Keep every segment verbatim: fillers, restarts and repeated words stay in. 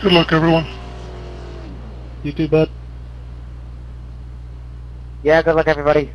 Good luck, everyone. You too, bud. Yeah, good luck, everybody.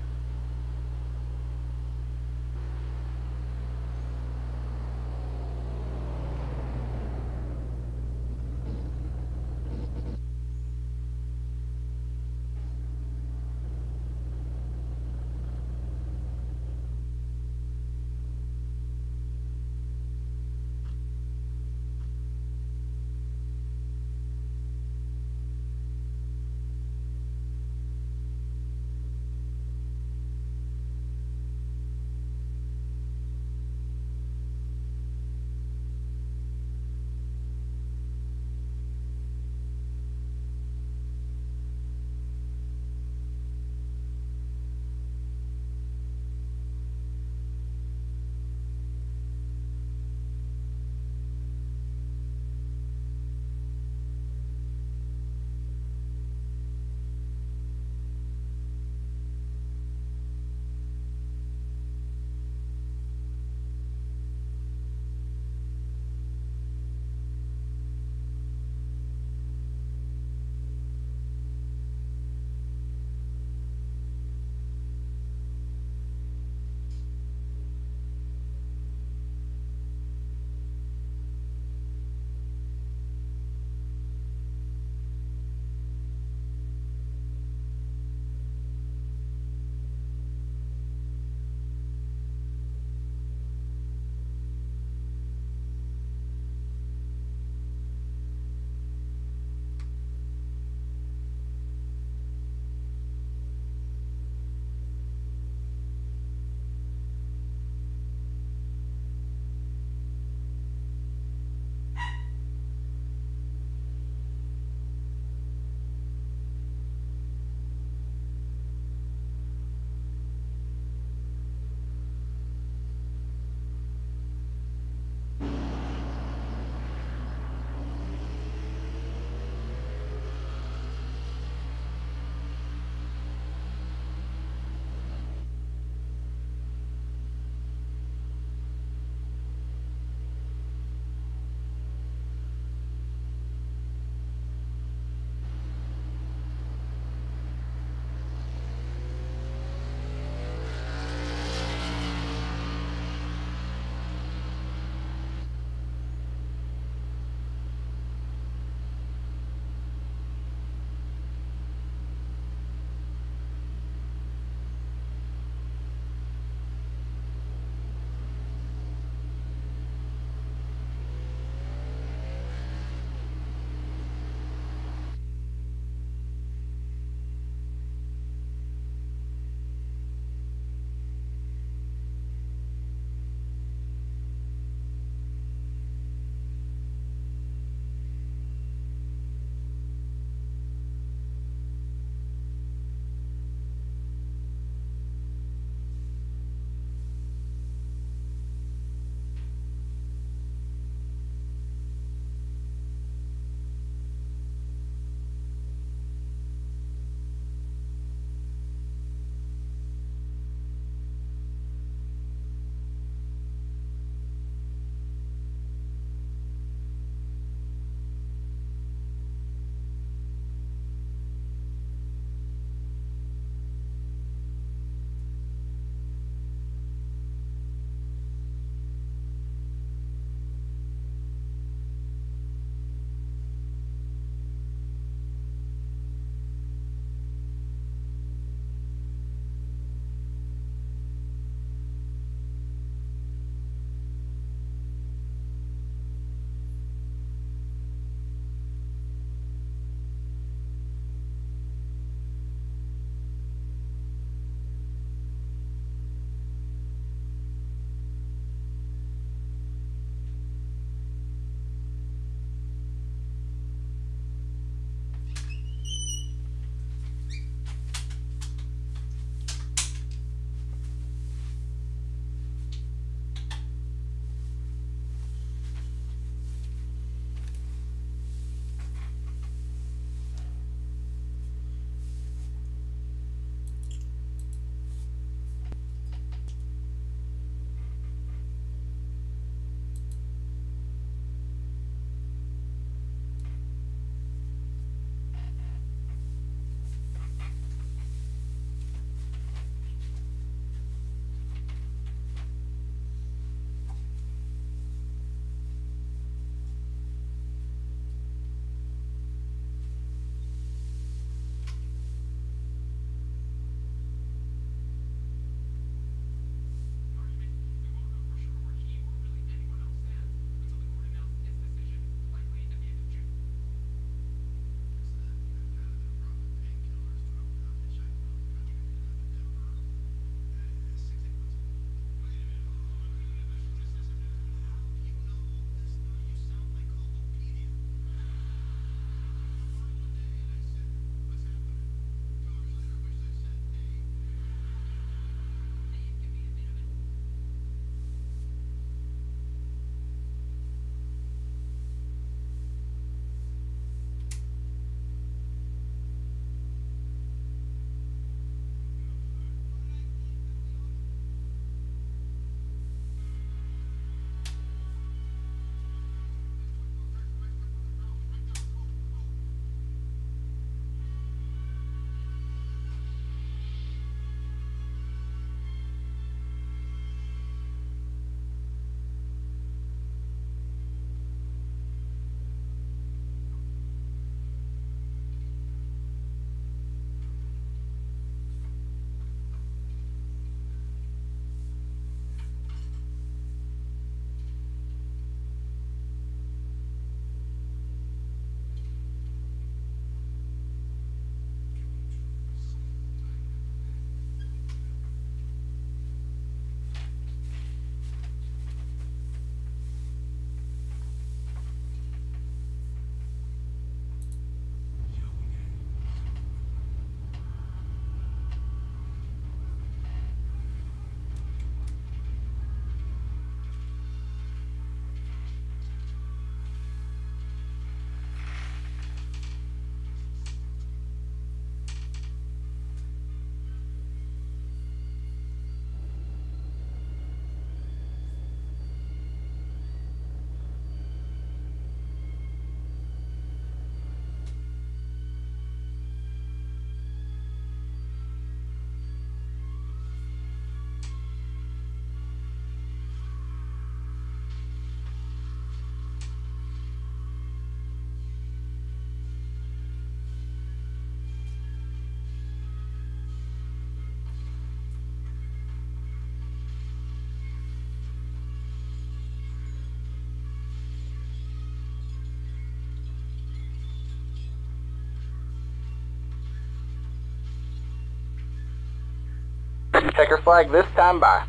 Checker flag this time by.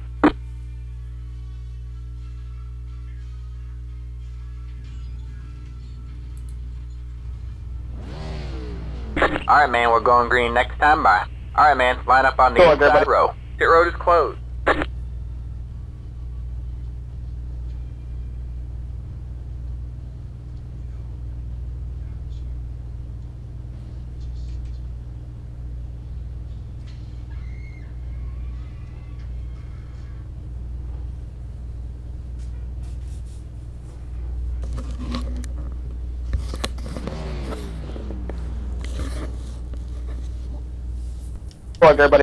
Alright, man, we're going green next time by. Alright, man, line up on the Go on, inside everybody. row. Pit road is closed. Go on, everybody.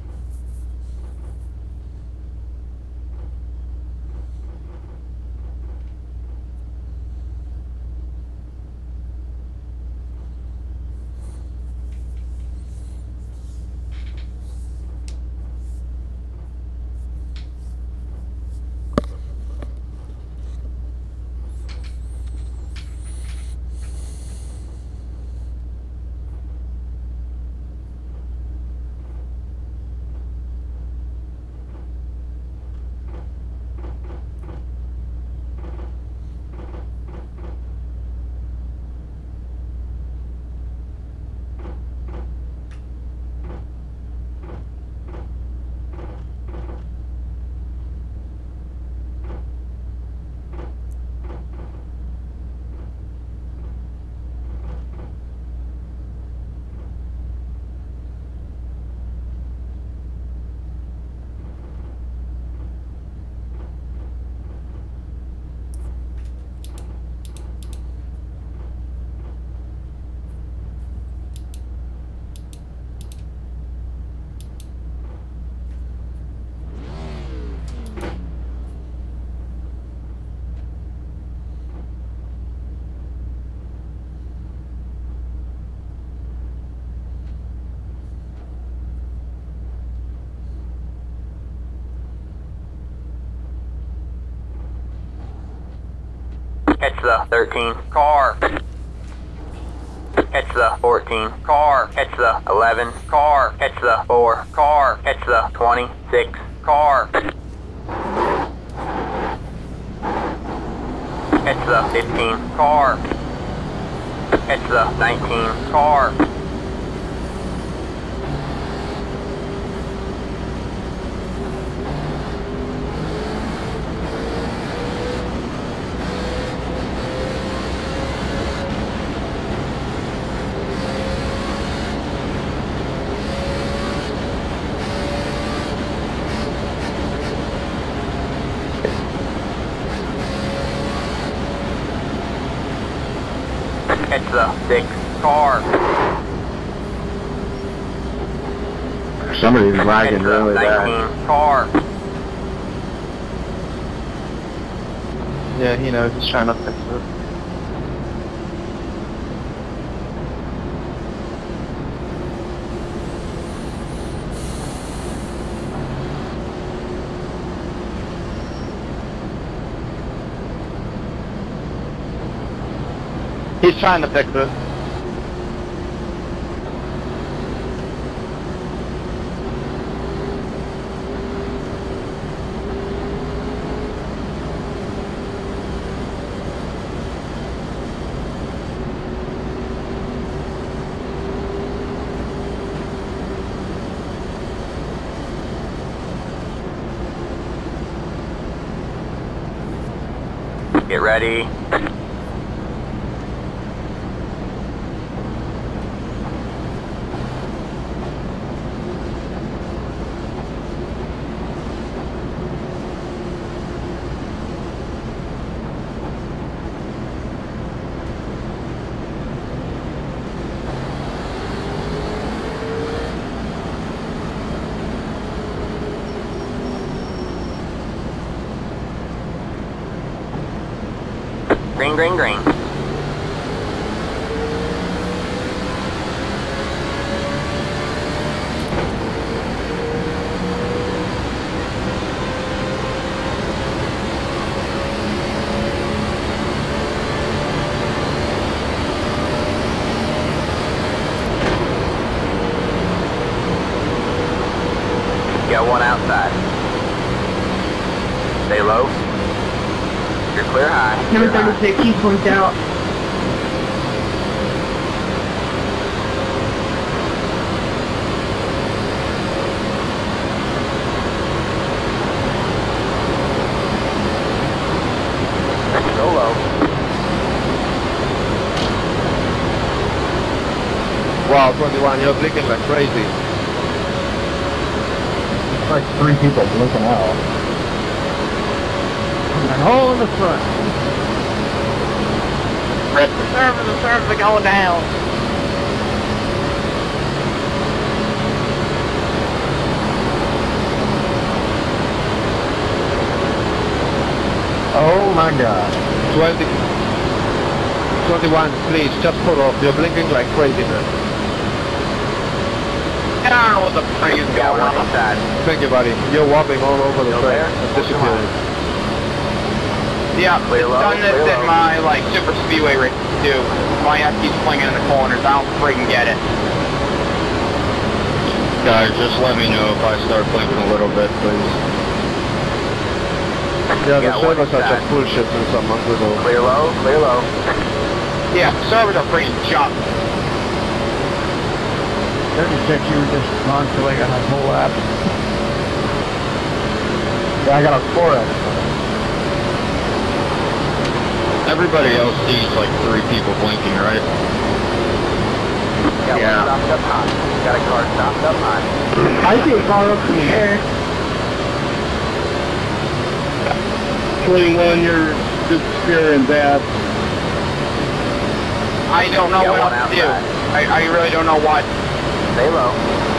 Catch the thirteen car. Catch the fourteen car. Catch the eleven car. Catch the four car. Catch the twenty-six car. Catch the fifteen car. Catch the nineteen car. Catch the six car. Somebody's lagging Catch the really bad. nineteen car. Yeah, he knows. He's trying to fix it. He's trying to fix it. Get ready. Green, green, green. Got one Number thirty-six, he points out. Go low. Wow, twenty-one, you're blinking like crazy. It's like three people looking out. That hole in the front. Press the server, the server going down. Oh my god. twenty, twenty-one, please, just pull off. You're blinking like crazy, man. Get on with the freeze going on inside. Thank you, buddy. You're wobbling all over the Still track. there? It's disappearing. Yeah, Clear low, done this clear in low. my, like, super speedway race, too. My ass keeps flinging in the corners, I don't freaking get it. Guys, just let me know if I start blinking a little bit, please. Yeah, the Yeah, one servers are inside. just bullshit and some uncle. Clear low, clear low. Yeah, servers are freaking junk. thirty-six, you were just non-killing on a whole lap. Yeah, I got a four X. Everybody else sees like three people blinking, right? Got Yeah. one stopped up high. Got a car stopped up high. I see a car up in the air. twenty-one, you're disappearing bad. I don't know Got what one else to do. outside. I, I really don't know what. Stay low.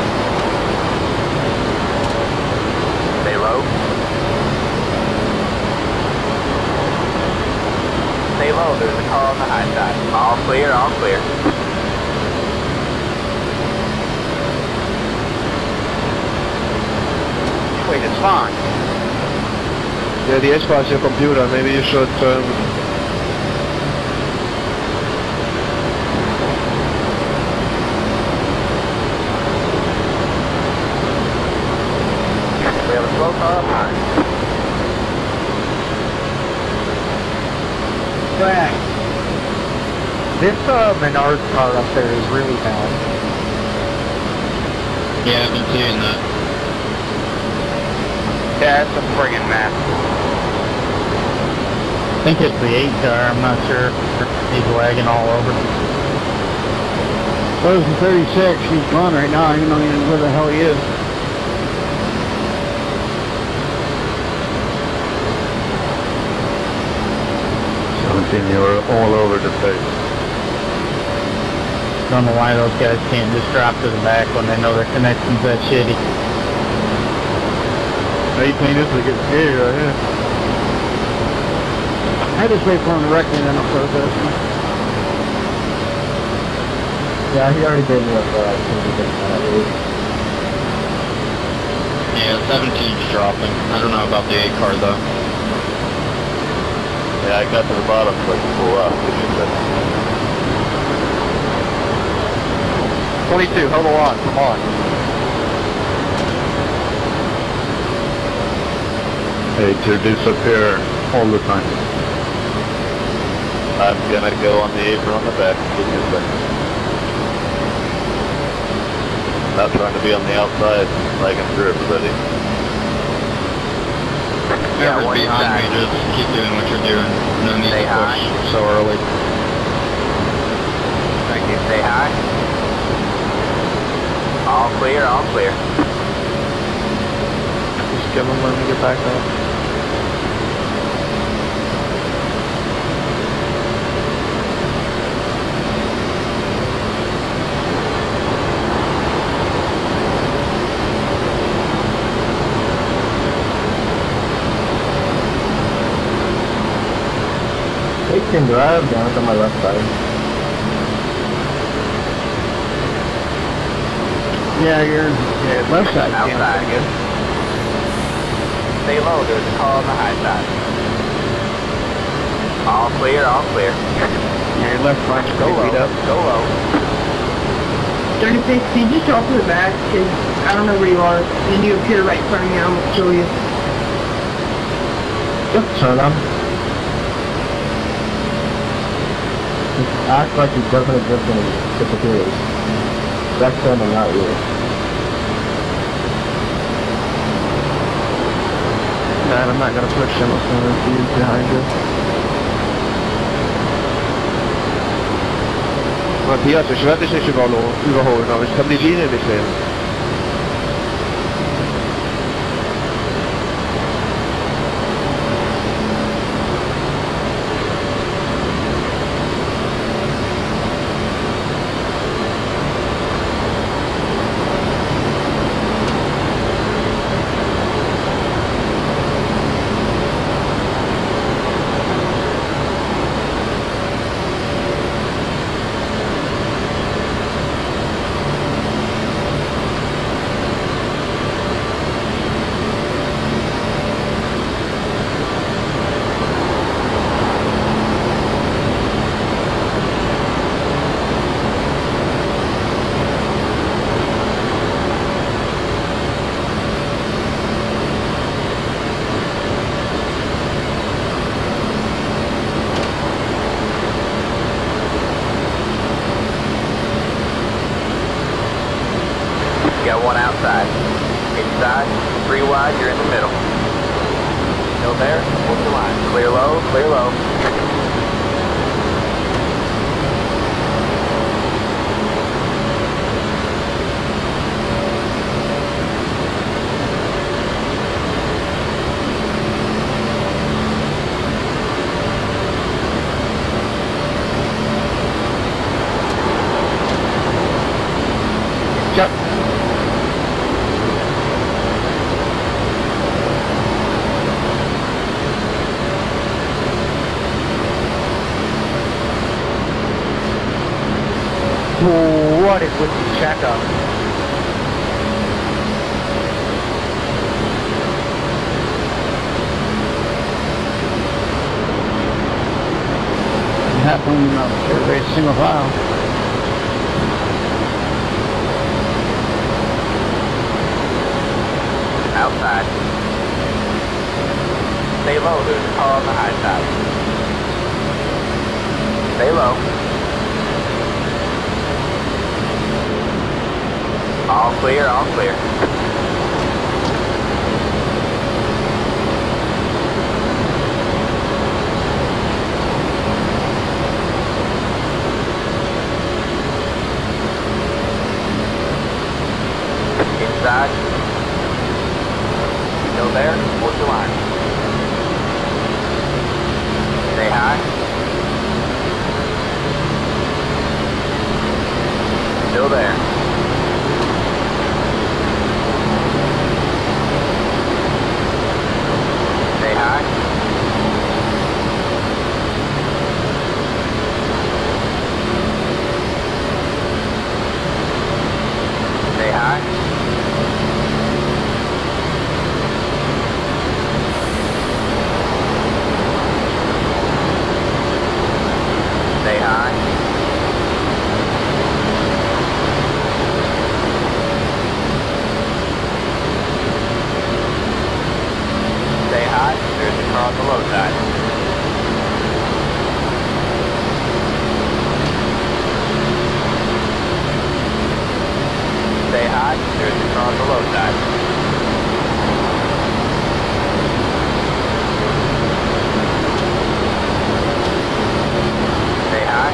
Stay low. Stay low, there's a car on the high side. All clear, all clear. Wait, it's fine. Yeah, the H bar is your computer. Maybe you should um, We have a slow car up high. Back. This uh, Menard car up there is really bad. Yeah, I've been seeing that. Yeah, it's a friggin' mess. I think it's the eight car, I'm not sure. He's lagging all over. So is the thirty-six, he's gone right now, I don't know even where the hell he is. seventeen, you're all over the place. Don't know why those guys can't just drop to the back when they know their connection's that shitty. eighteen is a good speed right here. I just wait for him to wreck me and then I'll protest him. Yeah, he already gave me a five. Yeah, seventeen's dropping. I don't know about the eight car though. Yeah, I got to the bottom, but pull up. twenty-two, hold on, come on. Hey, to disappear all the time. I'm gonna go on the apron on the back. Give me a second. Not trying to be on the outside, lagging through everybody. Yeah, Whoever's one behind inside. me, just keep doing what you're doing. No need Stay to push high. so early. Thank you. Stay high. All clear, all clear. Just give him when we get back up. They can drive down to my left side. Yeah, you're yeah, left side. Outside. Yeah, I guess. Stay low, there's a car on the high side. All clear, all clear. Yeah, your left front's Go pretty low, beat up. go low. thirty-six, can you just drop to the back? Because I don't know where you are. And you appear right in front of me, I'm going to kill you. Yep, turn on. just act like he doesn't exist in the computers. That's them and not you. Man, I'm not gonna push him with some reviews behind you. Mattias, ich werde dich nicht überholen, aber ich kann die Linie nicht sehen. Got one outside. Inside, three wide, you're in the middle. Still there, hold the line. Clear low, clear low. What is with the checkup? Happening uh, very single file. Outside. Stay low, there's a car on the high side. Stay low. All clear, all clear. Inside. Still there? Hold your line. Stay high. Still there. Stay high. Stay high. Stay high. Stay high. There's a car on the low side. Stay high. There's a car on the low side. Stay high.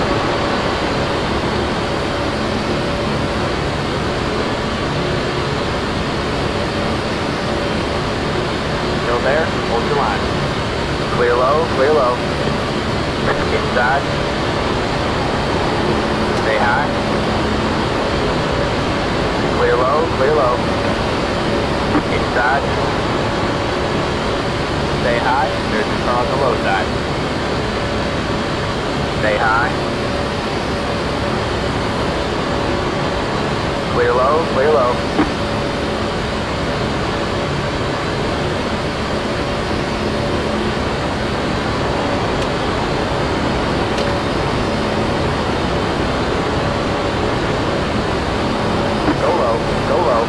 Still there? Hold your line. Clear low, clear low. Inside. Stay high. Clear low, clear low. Inside. Stay high. There's a car on the low side. Stay high. Clear low, clear low. Go low, go low.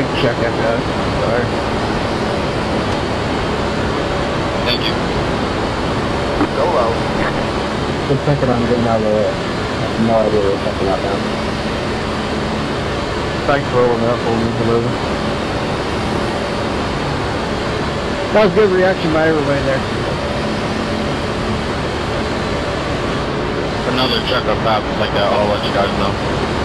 big check at that. Sorry. Thank you. Go low. Just thinking I'm getting out of the way. I have no idea what's happening out now. Thanks for rolling up for me, Beluga. That was good reaction by everybody there. If another checkup happens like that, I'll let you guys know.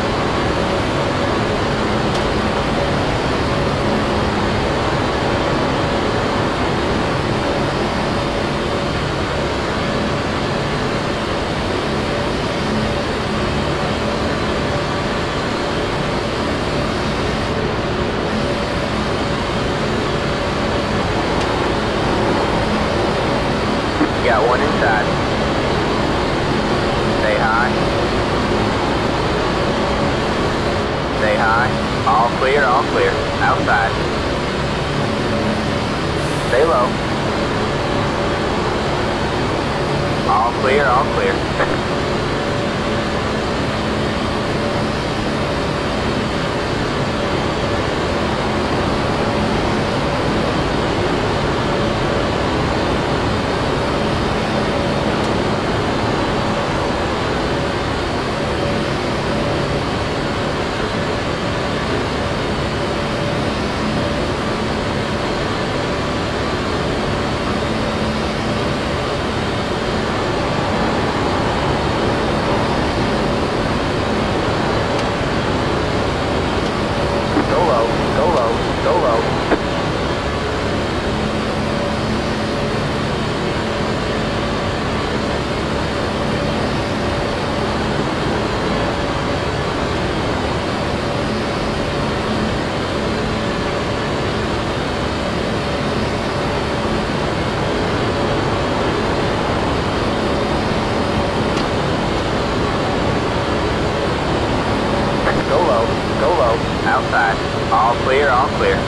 Got one inside. Stay high. Stay high. All clear, all clear. Outside. Stay low. All clear, all clear. Go low, go low, go low. Go low, go low, outside. All clear, all clear.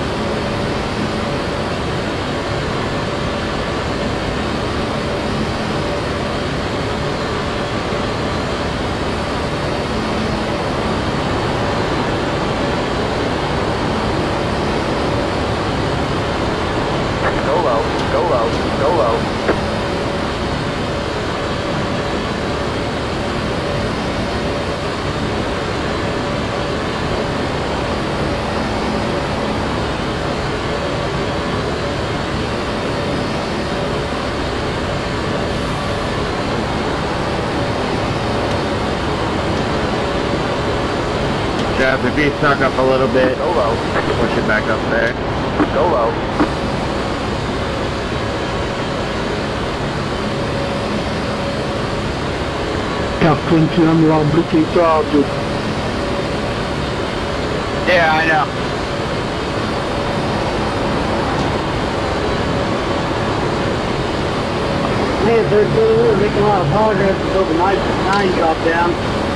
Go low, go low, go low. Jeff, if you suck up a little bit, Go low, push it back up there. go low. Captain, I'm wrong, looking proud. Yeah, I know. Hey, they're, they're making a lot of progress until the nine, nine dropped down.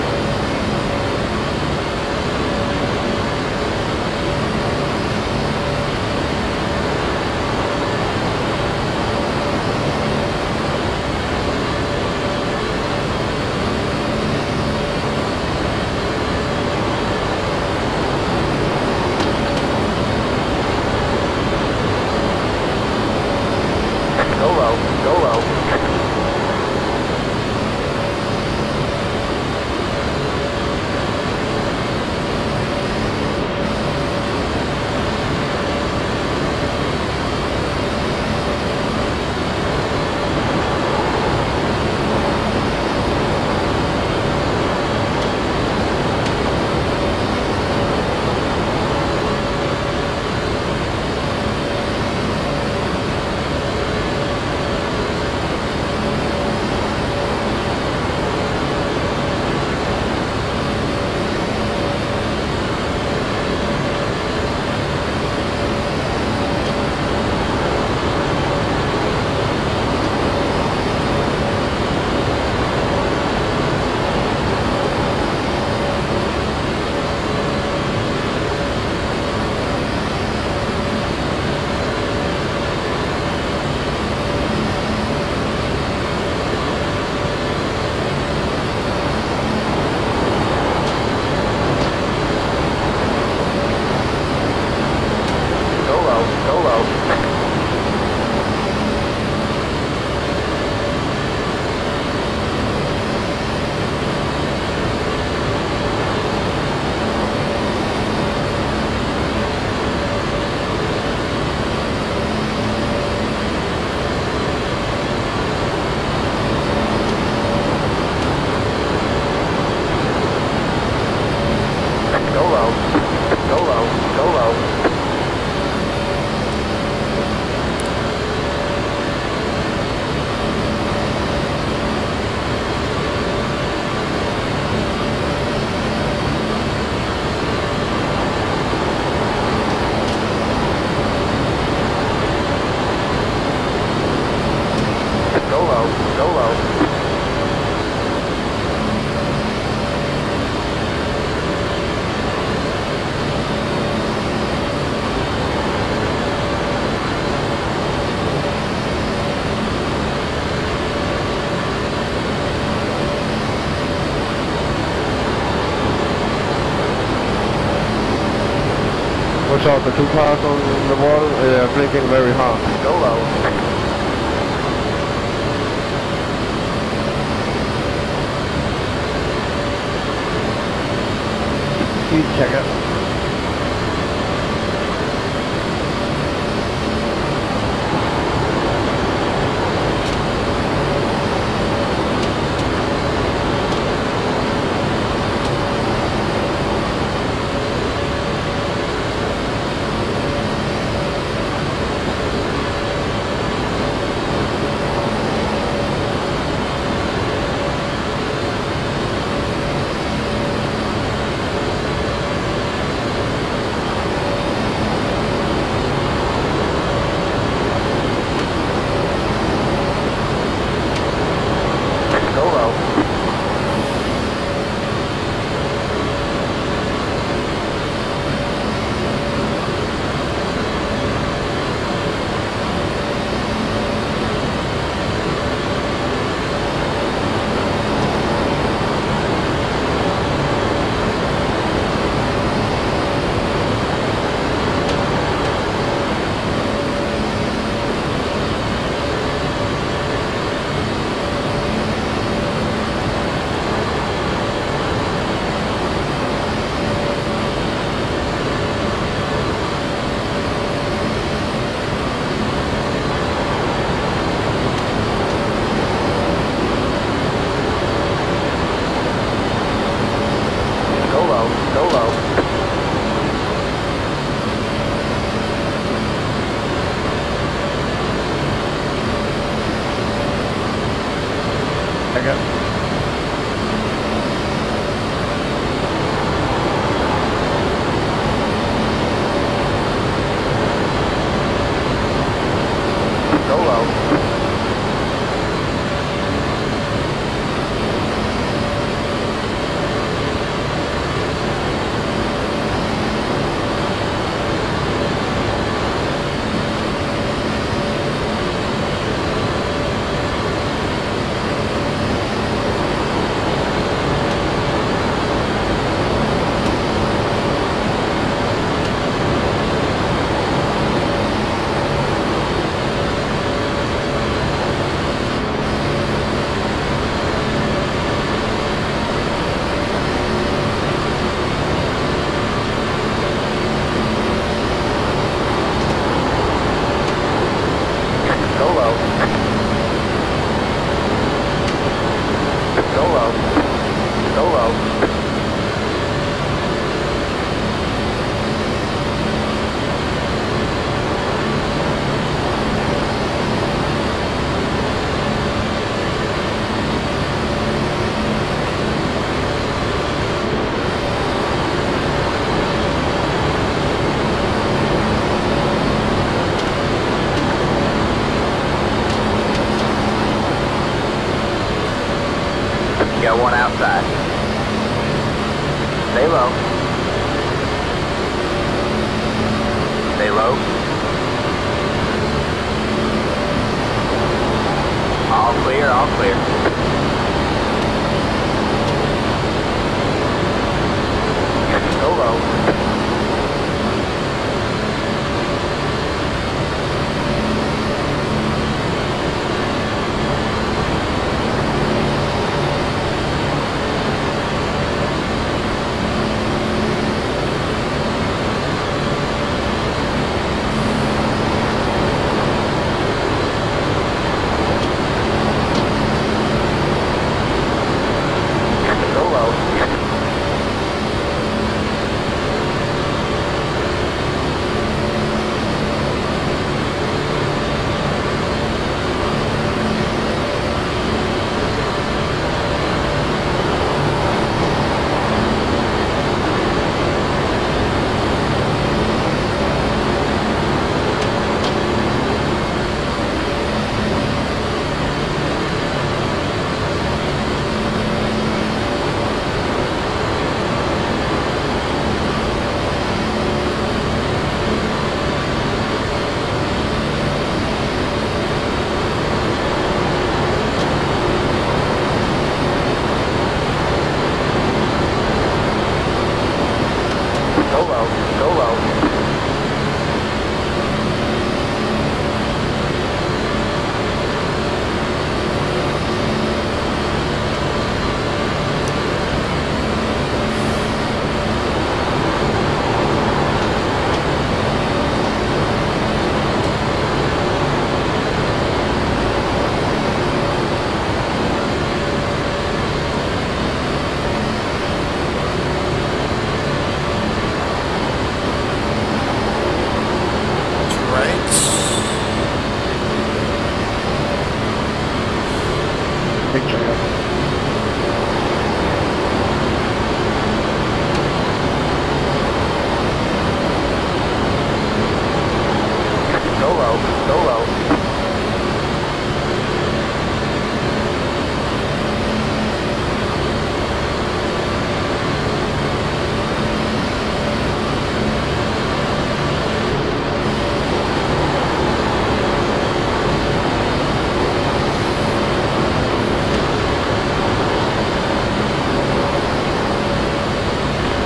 Go low, go low. saw the two cars on the wall, uh, blinking very hard. Go low. Speed checker. Go low. Go low. Go low. I got. Go low. Go low. Go low. Go low. You got one outside. Stay low. Stay low. All clear, all clear. Go low.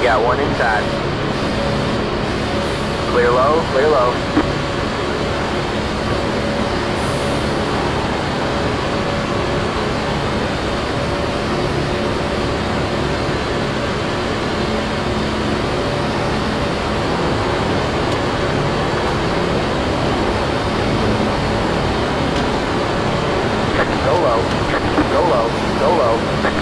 got one inside. Clear low, clear low. Go low, go low, go low.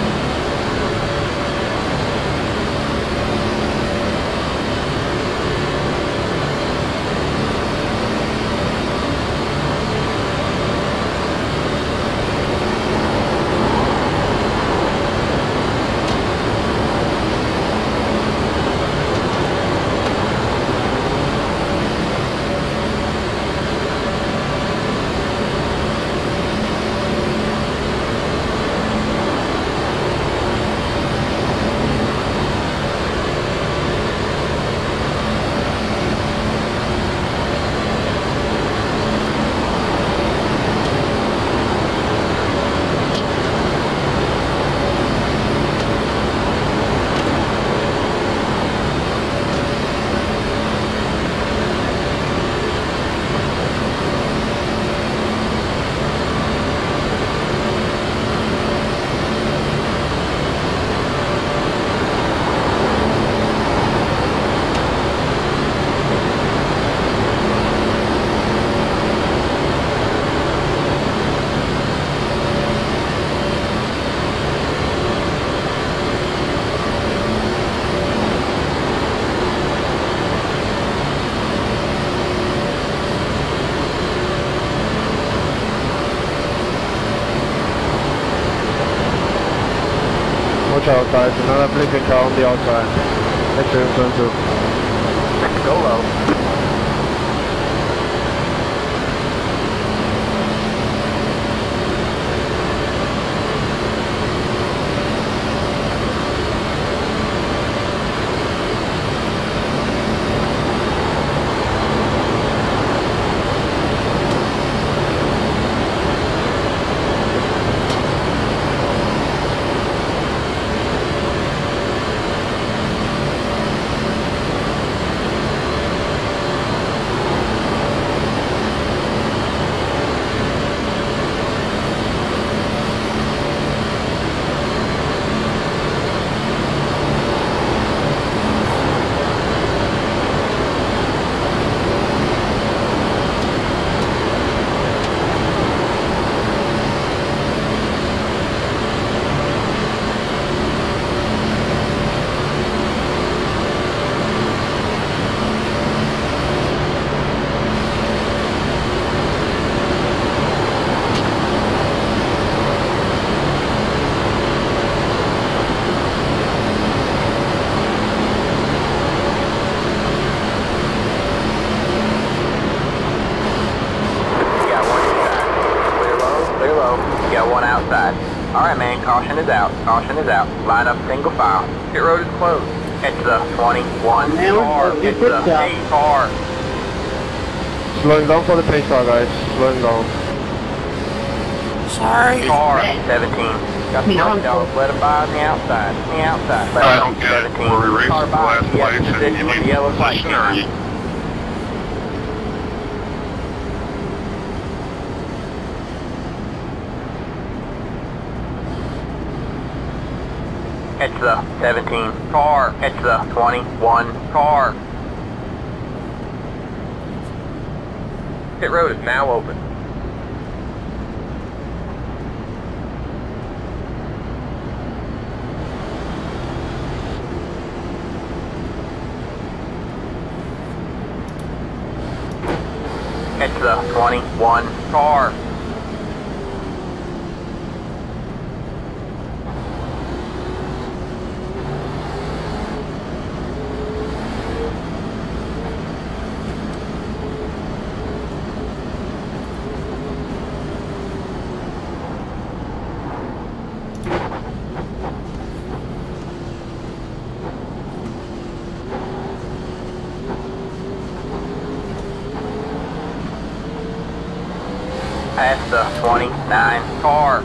Watch out guys, another blinking car on the outside. Extra in front too. Go low. Alright man, caution is out, caution is out. Line up single file. Pit road is closed. It's the twenty-one car, it's the eight car. Slowing down for the pace car guys, slowing down. Sorry. Car, seventeen. Got the front dogs, let them by on the outside, on the outside. Let I don't get it. seventeen. Were we racing Car for by, last you have place and position you with need the yellow flag position, or are you? behind. It's the seventeen car. It's the twenty-one car. Pit road is now open. It's the twenty-one car. Past the twenty-nine car.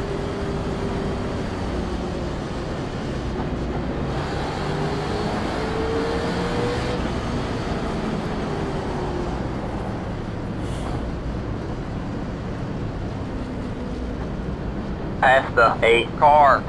past the eight car.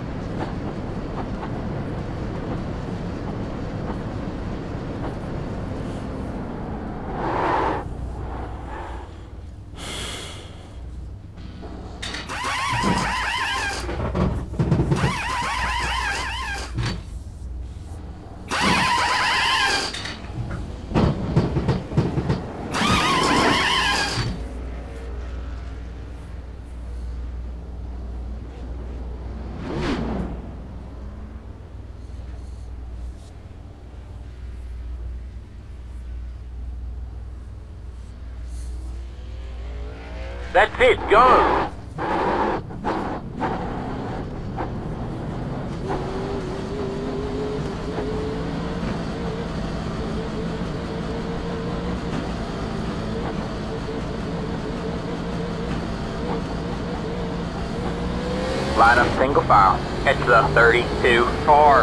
That's it, go! Line up single file. Catch the thirty-two car.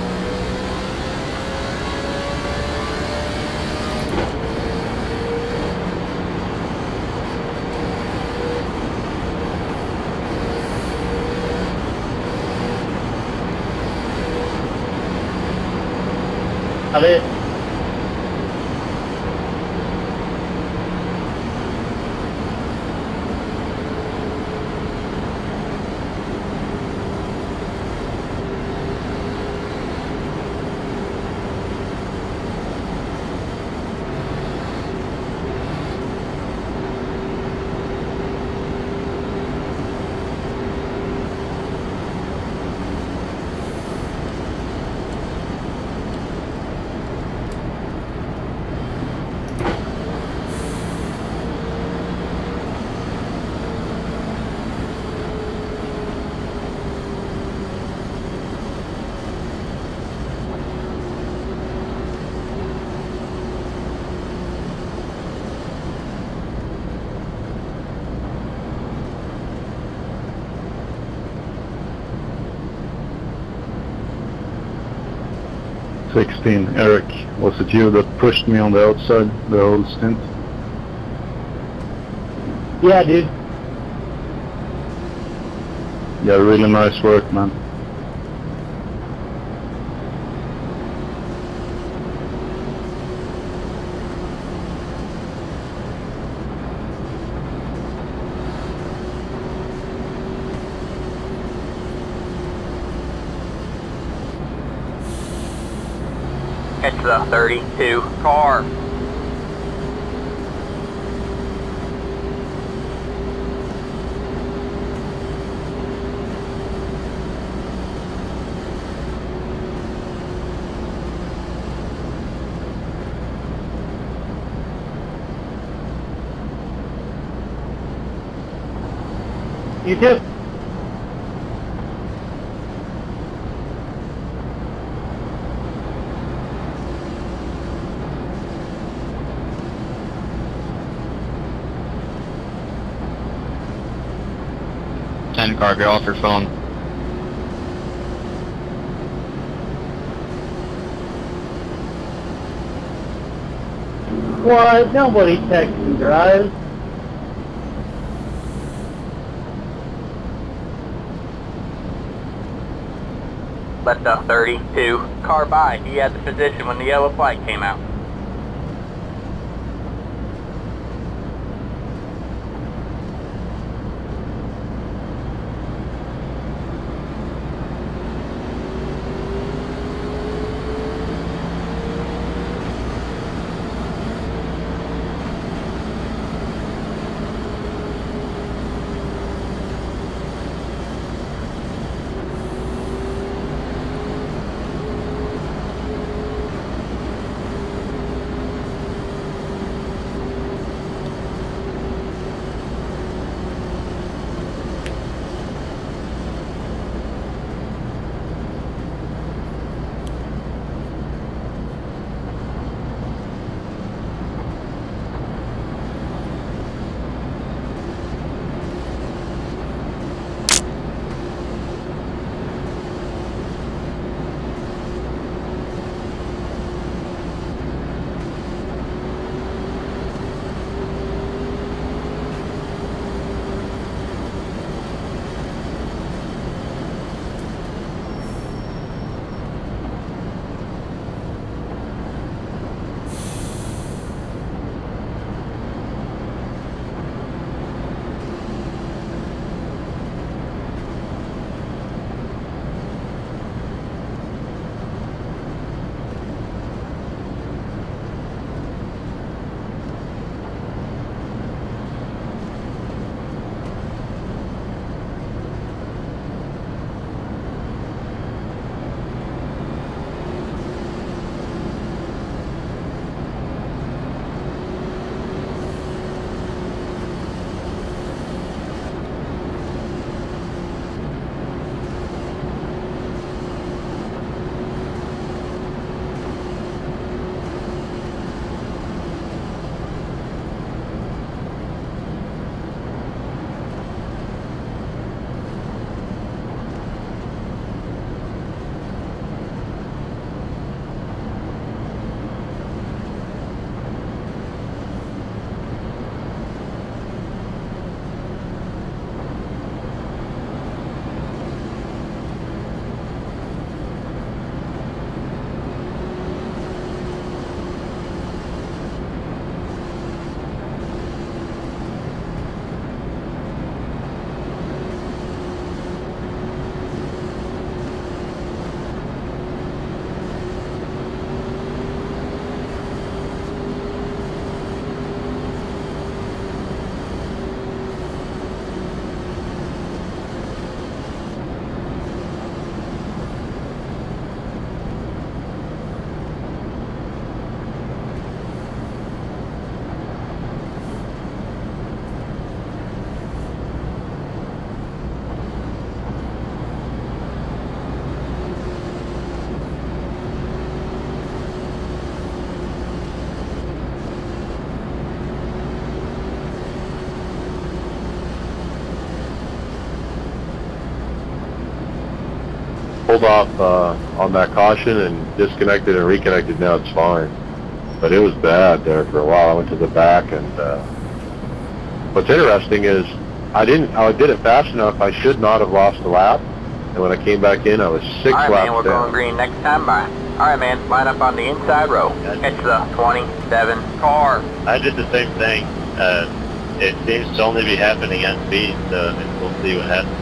A ver. sixteen, Eric, was it you that pushed me on the outside the whole stint? Yeah, dude. Yeah, really nice work, man. Catch the thirty-two car. You too. ten car, get off your phone. What? Nobody texts and drives. Let the thirty-two car by. He had the position when the yellow flag came out. pulled off uh, on that caution and disconnected and reconnected. Now it's fine. But it was bad there for a while. I went to the back, and uh, what's interesting is I didn't. I did it fast enough. I should not have lost a lap. And when I came back in, I was six All right, laps man, we're down. going green next time by. All right, man, line up on the inside row. It's the twenty-seven car. I did the same thing. Uh, it seems to only be happening on speed, so we'll see what happens.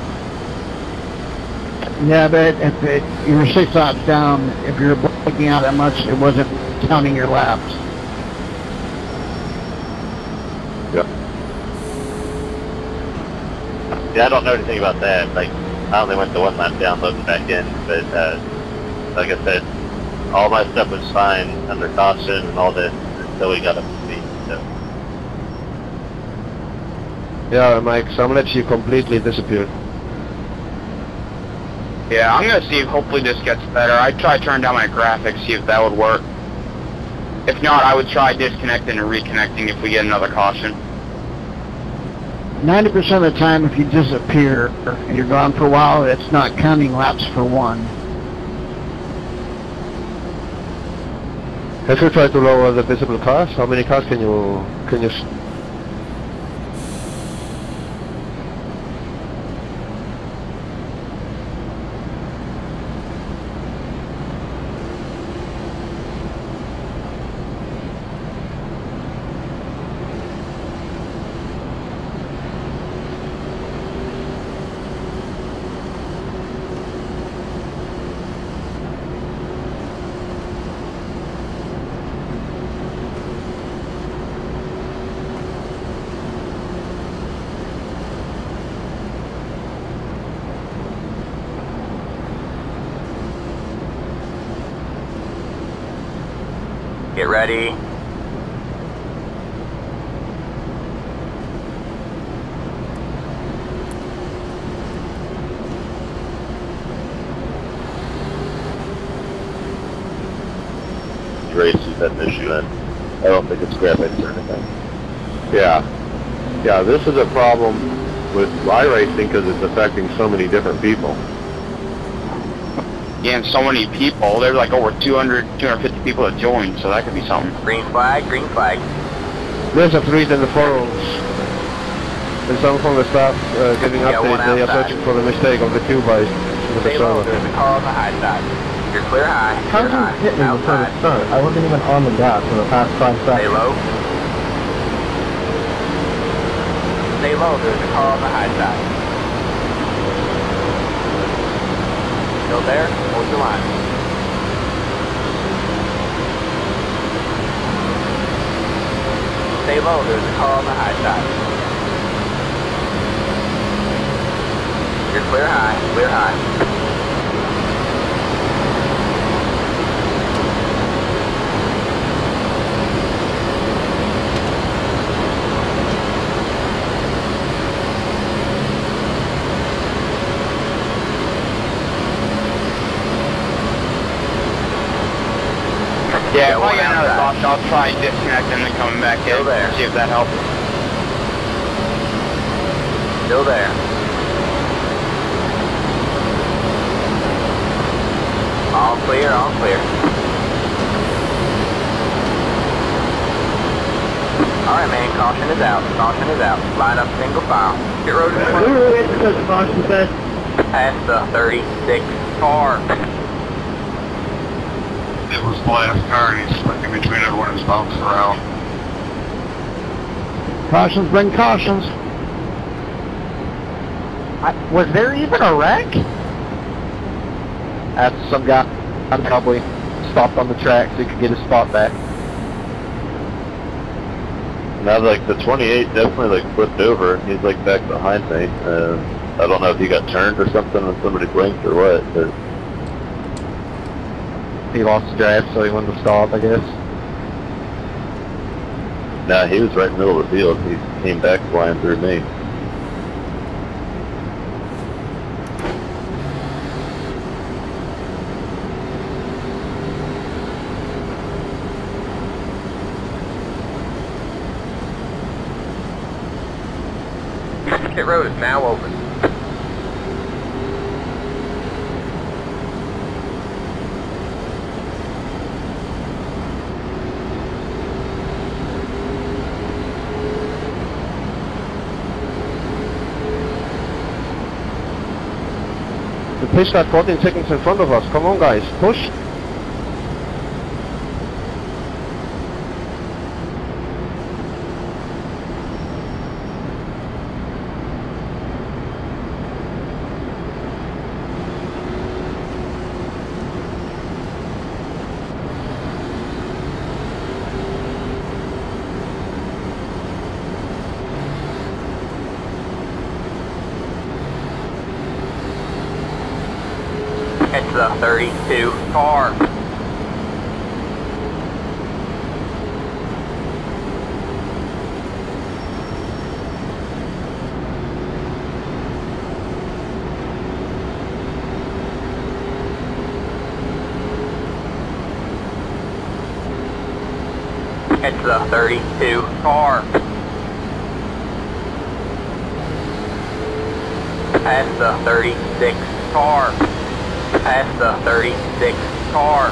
Yeah, but if it, you were six laps down, if you're breaking out that much, it wasn't counting your laps. Yeah. Yeah, I don't know anything about that. Like, I only went to one lap down, loading back in, but uh, like I said, all my stuff was fine under caution and all this until we got up to speed. So. Yeah, Mike, so I'm gonna let you completely disappear. Yeah, I'm gonna see if hopefully this gets better. I'd try turning down my graphics, see if that would work. If not, I would try disconnecting and reconnecting if we get another caution. ninety percent of the time, if you disappear and you're gone for a while, it's not counting laps for one. Have you tried to lower the visible cars? How many cars can you can you? Get ready. Races had an issue in. I don't think it's graphics or anything. Yeah, yeah. This is a problem with iRacing because it's affecting so many different people. Yeah, and so many people. There's like over two hundred, two hundred fifty people that joined, so that could be something. Green flag, green flag. There's a thread in the forums. And some from the staff uh, giving Yeah, one updates. They are outside. searching for the mistake of the two by the Stay low, server. there's a car on the high side. You're clear high, How clear did high. you hit me before Outside. the start? I wasn't even on the gas for the past five Stay seconds. low. Stay low, there's a car on the high side. Still there? Hold your line. Stay low, there's a car on the high side. You're clear high, clear high. Yeah, if one I get another outside. caution, I'll try disconnecting and then coming back Still in. there. See if that helps. Still there. All clear, all clear. Alright man, caution is out, caution is out. Line up single file. Pit road is We closed. were waiting because the caution said. Past the thirty-six car. It was the last car and he's stuck in between everyone who's bouncing around. Cautions bring cautions. I, was there even a wreck? That's some guy probably stopped on the track so he could get his spot back. Now, like, the twenty-eight definitely, like, flipped over. He's, like, back behind me. Uh, I don't know if he got turned or something when somebody blinked or what, but... He lost the drive, so he wanted to stop, I guess. Nah, he was right in the middle of the field. He came back flying through me. Pit road is now open. He's got fourteen seconds in front of us. Come on, guys. Push. It's the thirty-two car. It's the thirty-two car. Past the thirty-six car. Past the thirty-six car.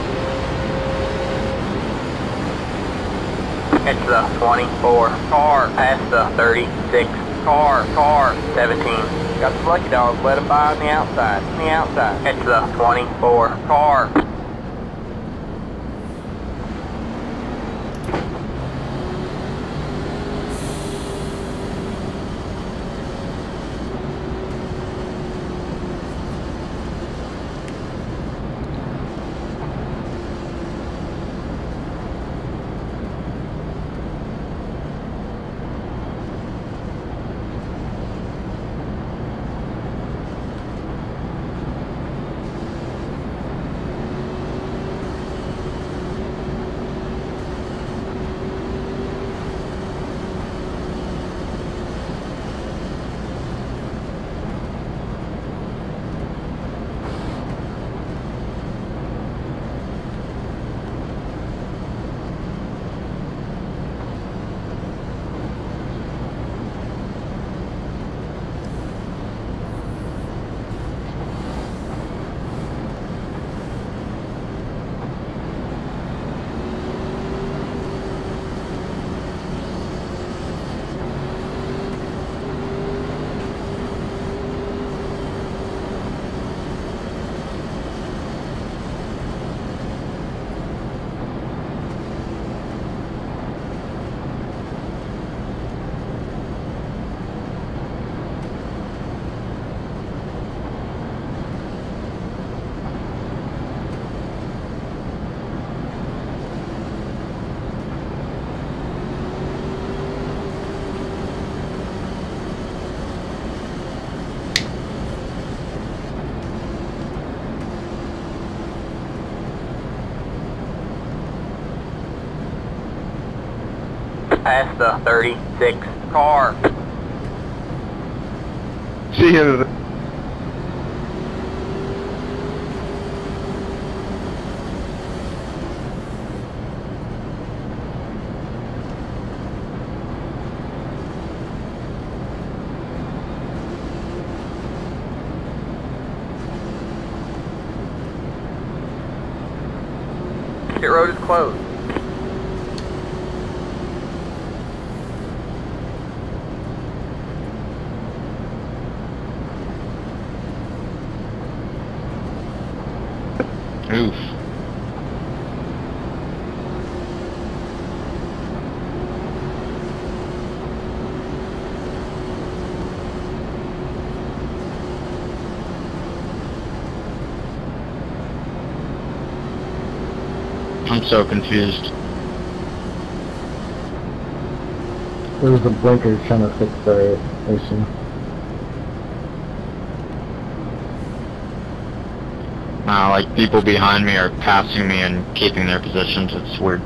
It's the twenty-four car. Past the thirty-six car. Car. seventeen. Got the lucky dogs. Let them by on the outside. On the outside. It's the twenty-four car. Past the thirty-six car. See you. Pit road is closed. Oof. I'm so confused. There's the blinker trying to fix the A C. Uh, like people behind me are passing me and keeping their positions. It's weird.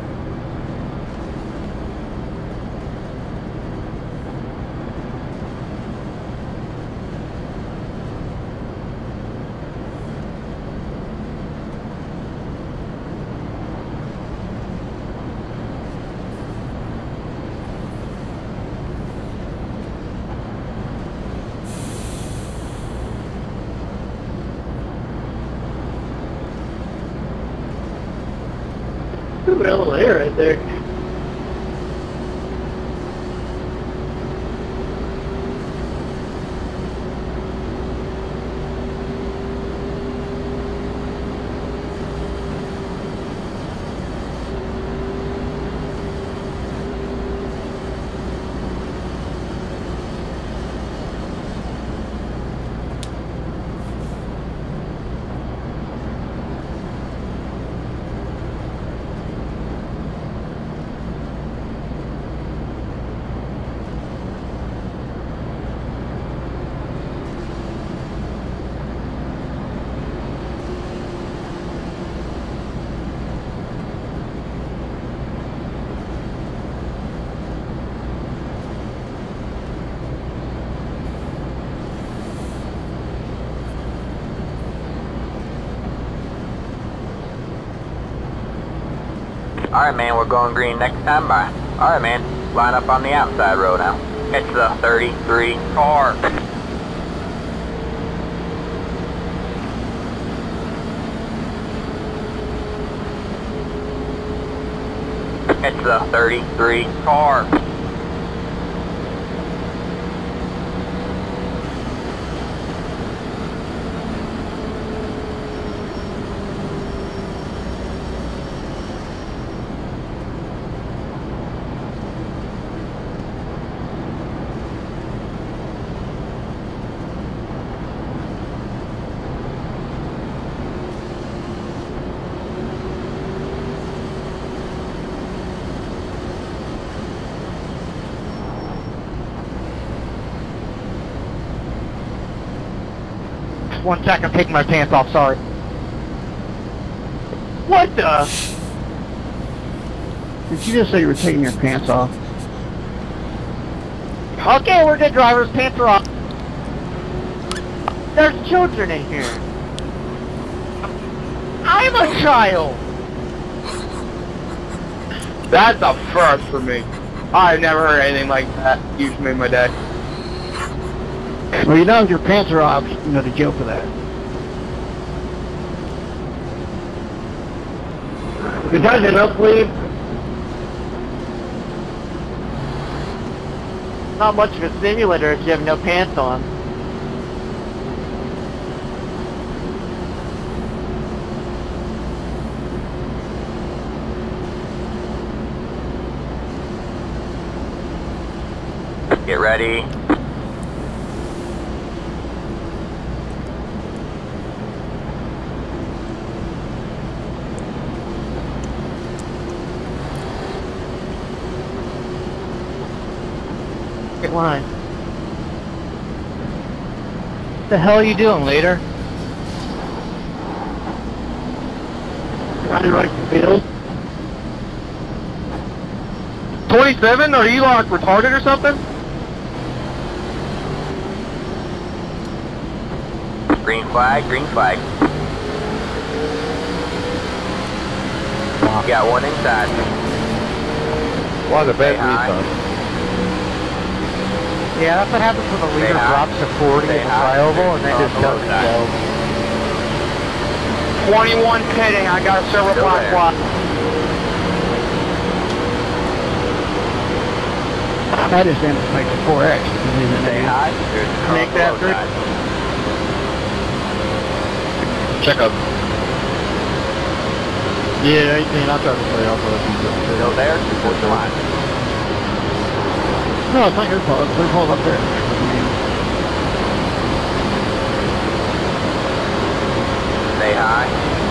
Ooh, hell of air right there. Alright, man, we're going green next time by. Alright, man, line up on the outside road now. Catch the thirty-three car. Catch the thirty-three car. One sec, I'm taking my pants off, sorry. What the? Did you just say you were taking your pants off? Okay, we're good drivers, pants are off. There's children in here. I'm a child. That's a first for me. I've never heard anything like that. You've made my day. Well, you know if your pants are off, you know the joke of that. You guys enough, please? Not much of a simulator if you have no pants on. Get ready. Line. What the hell are you doing, later? Trying to write the bill. twenty-seven? Are you like retarded or something? Green flag, green flag. You got one inside. Why the bad Say hi. refund? Yeah, that's what happens when the leader Say hi. drops to forty Say in the hi. flyover and then On just the doesn't low side. go. twenty-one pitting, I got a silver Still black there. flag. That is then like the four X. Say hi. There's a car Make on the that low three. side. Check up. Yeah, eighteen, I'll try to play off of it. Still there? What's the line? No, it's not your fault. It's their fault up there. Say hi.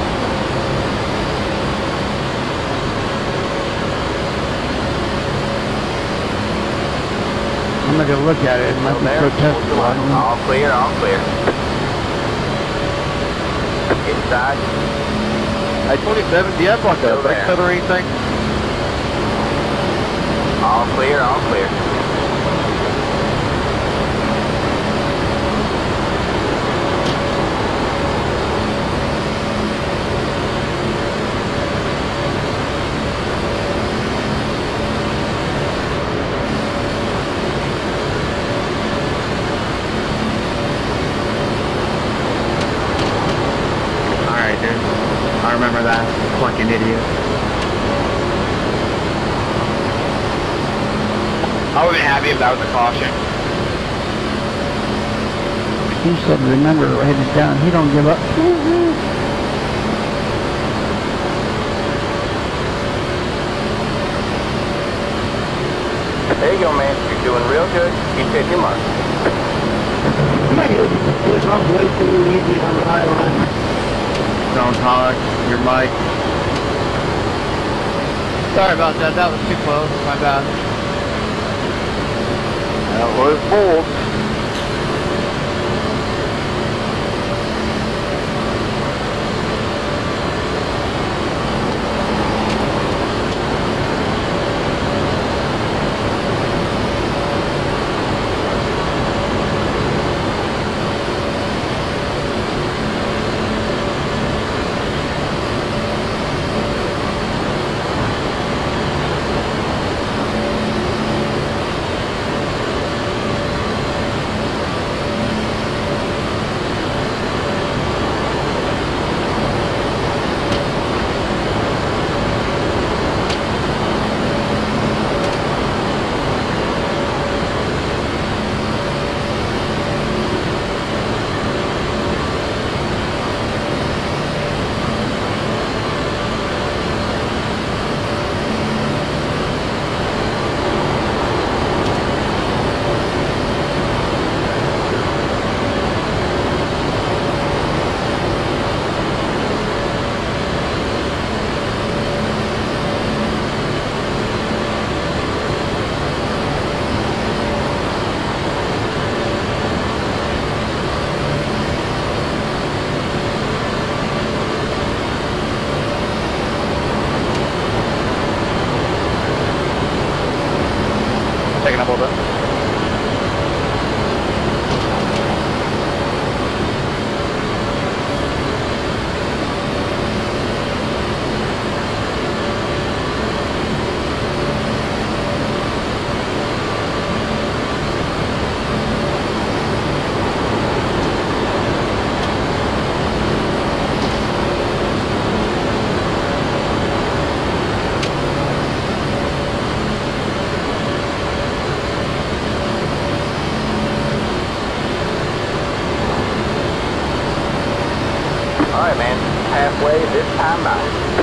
I'm not gonna look at it unless Still we there? protest What's it. the line? All clear, all clear. Inside. Hey, twenty-seven, do you have like a Still brake there. pad or anything? All clear, all clear. Alright, dude. I remember that. Fucking idiot. I would have been happy if that was a caution. He said, remember, headed down. He don't give up. There you go, man. You're doing real good. Keep hitting your mark. Don't talk, your mic. Sorry about that, that was too close. My bad. That was bold. pulled up. Alright, man. Halfway this time by.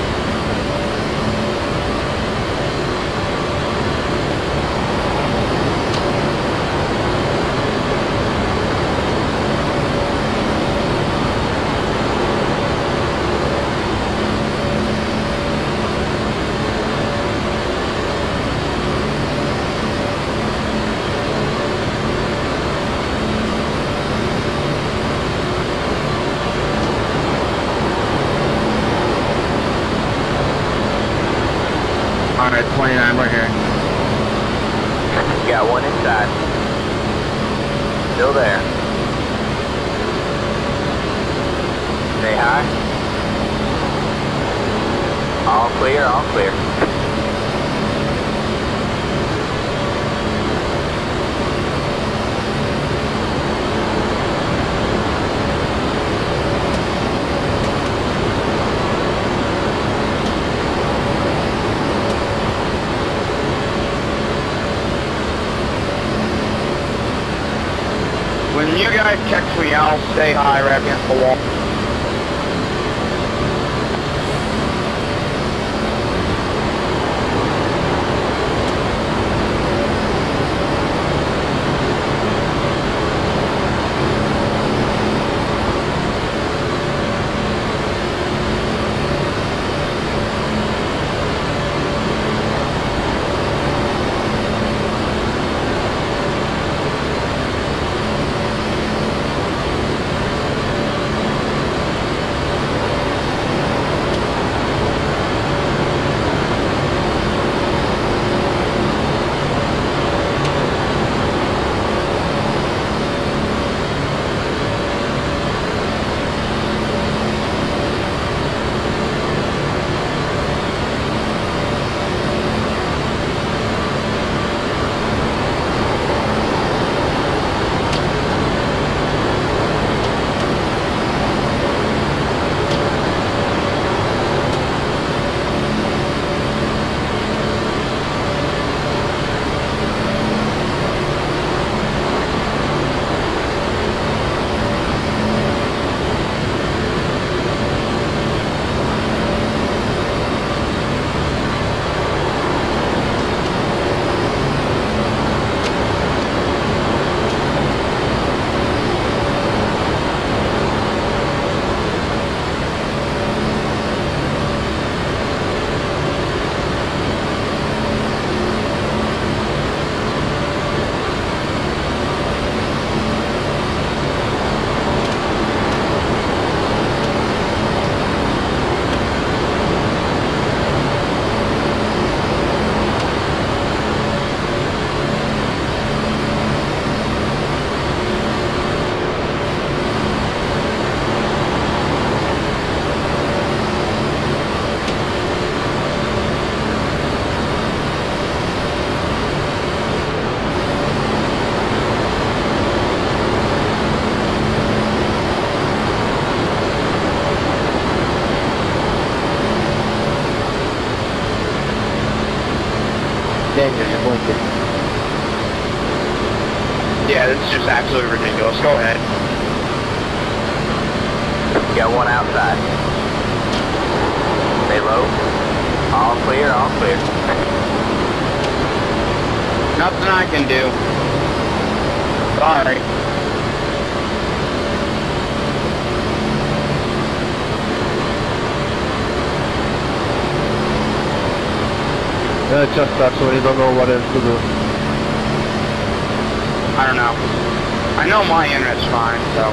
Alright, twenty-nine, we're here. Got one inside. Still there. Stay high. All clear, all clear. When you guys text me, I'll stay high right against the wall. Daniel, you're blinking. Yeah, this is just absolutely ridiculous. Go ahead. Got one outside. Stay low. All clear, all clear. Nothing I can do. Sorry. Yeah, it just sucks when you don't know what else to do. I don't know. I know my internet's fine, so.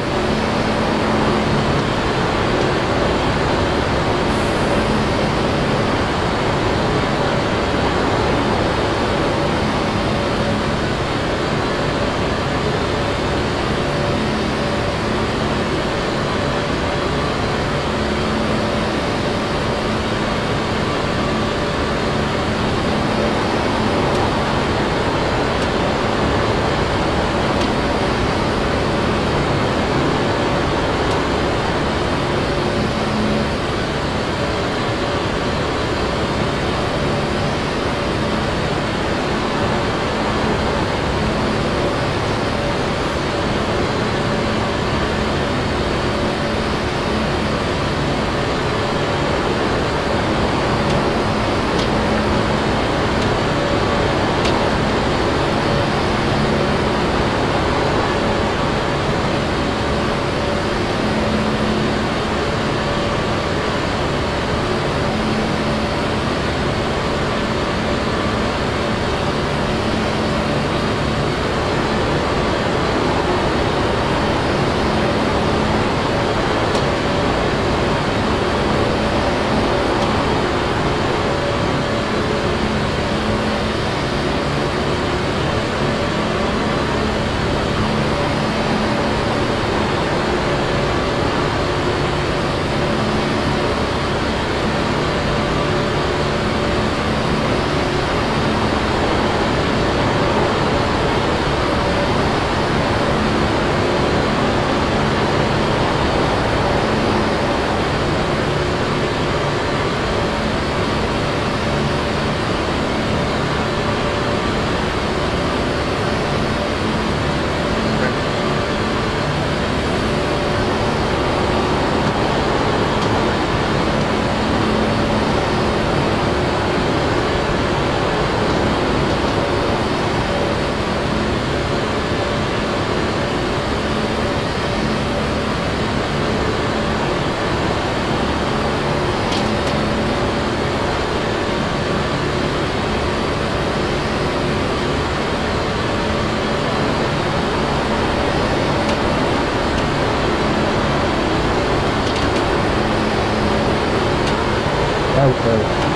Okay.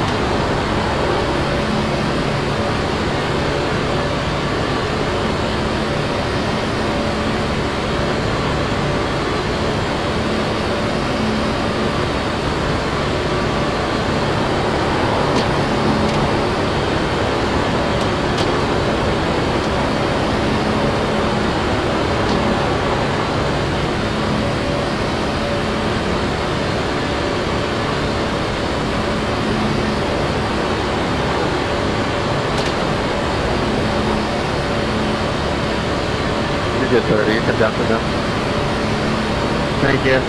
Good, sir. You can jump to them. Thank you.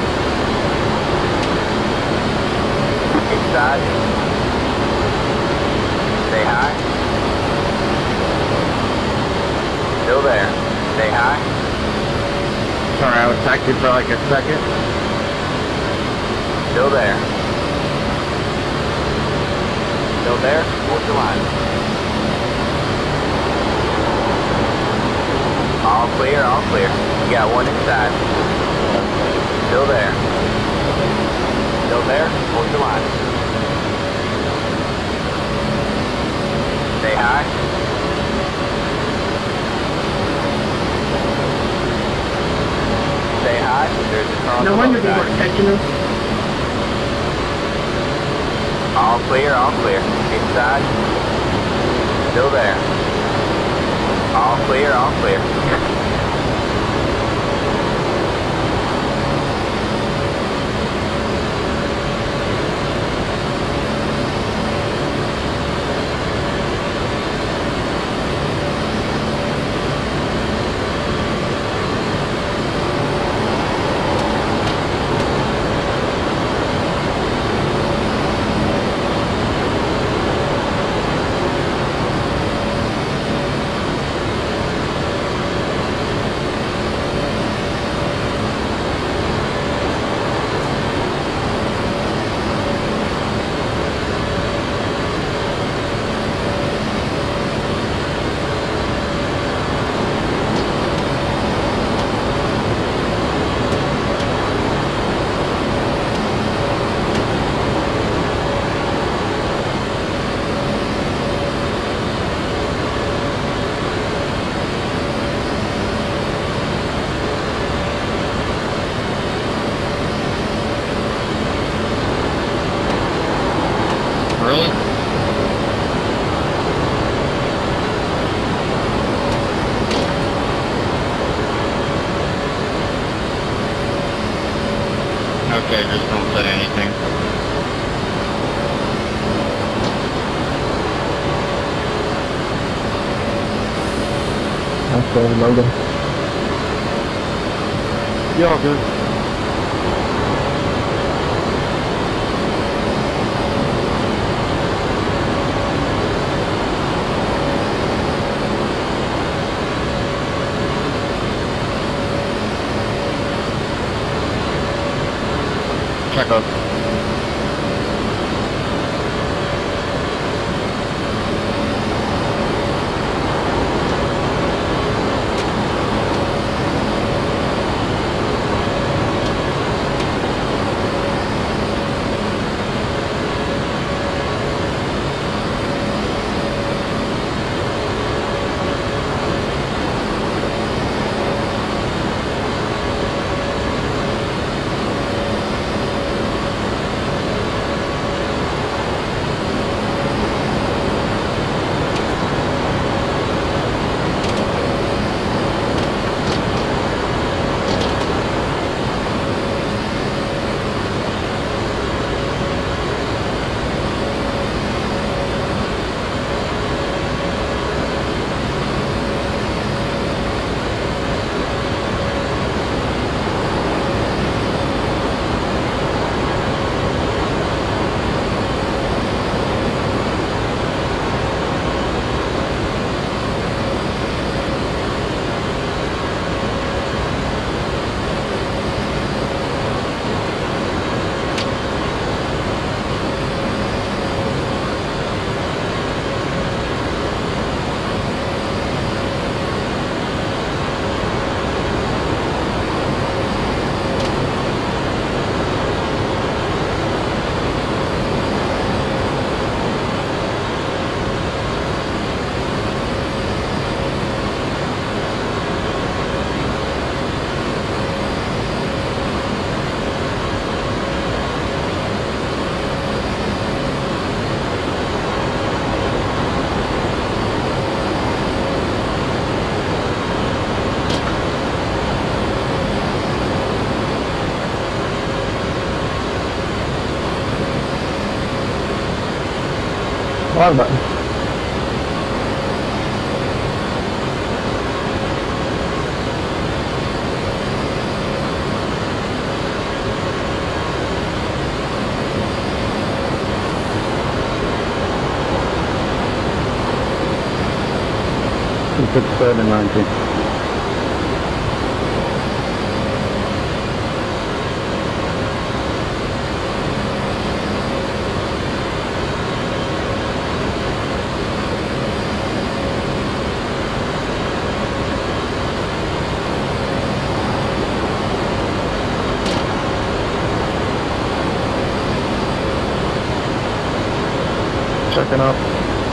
Inside. Say hi. Still there. Say hi. Sorry, I was taxiing for like a second. Still there. Still there? What's the line? All clear, all clear. You got one inside. Still there. Still there? Hold the line. Say hi. Say hi. There's a car on No the wonder other they side. weren't catching us. All clear, all clear. Inside. Still there. All clear, all clear. Really? Okay, just don't say anything. That's good, Logan. You're all good. Check up. Water button. Six seven nineteen. Checking up.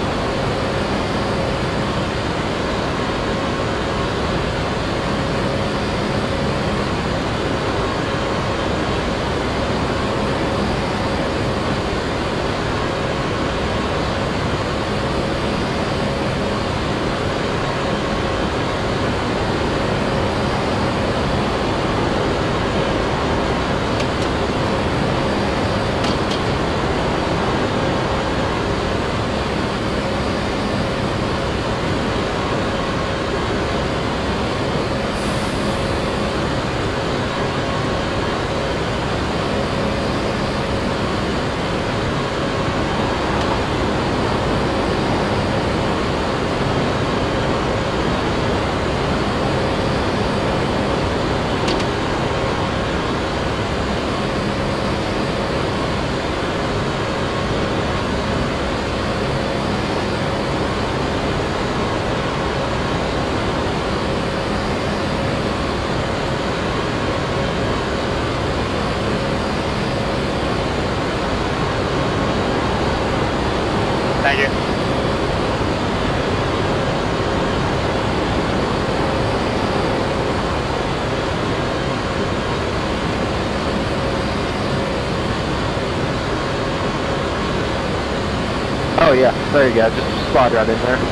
Thank you. Oh yeah, there you go. Just slide right in there.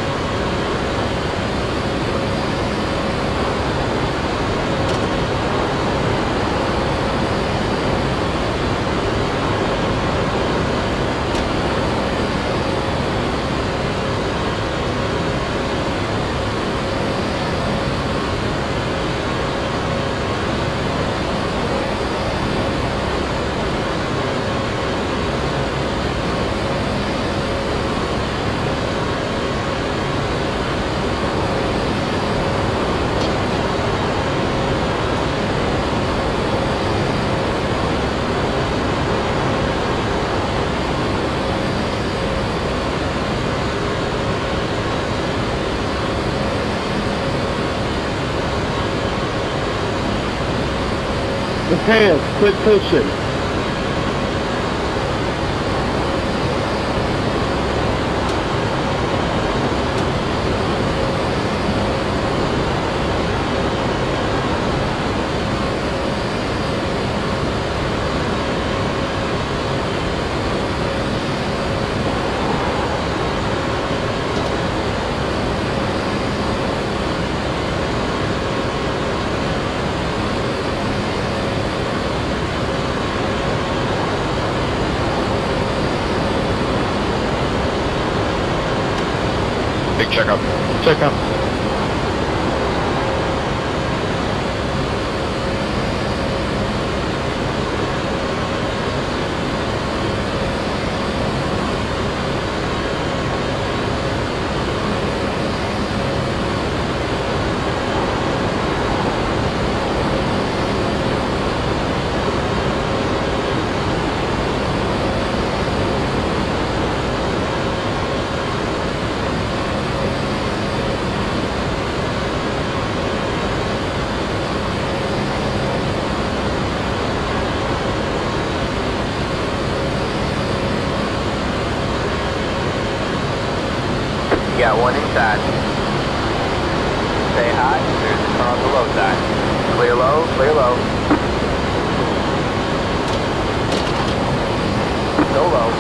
Hands, quit pushing. Big checkup. Checkup. You got one inside. Stay high, there's the car on the low side. Clear low, clear low. Go low.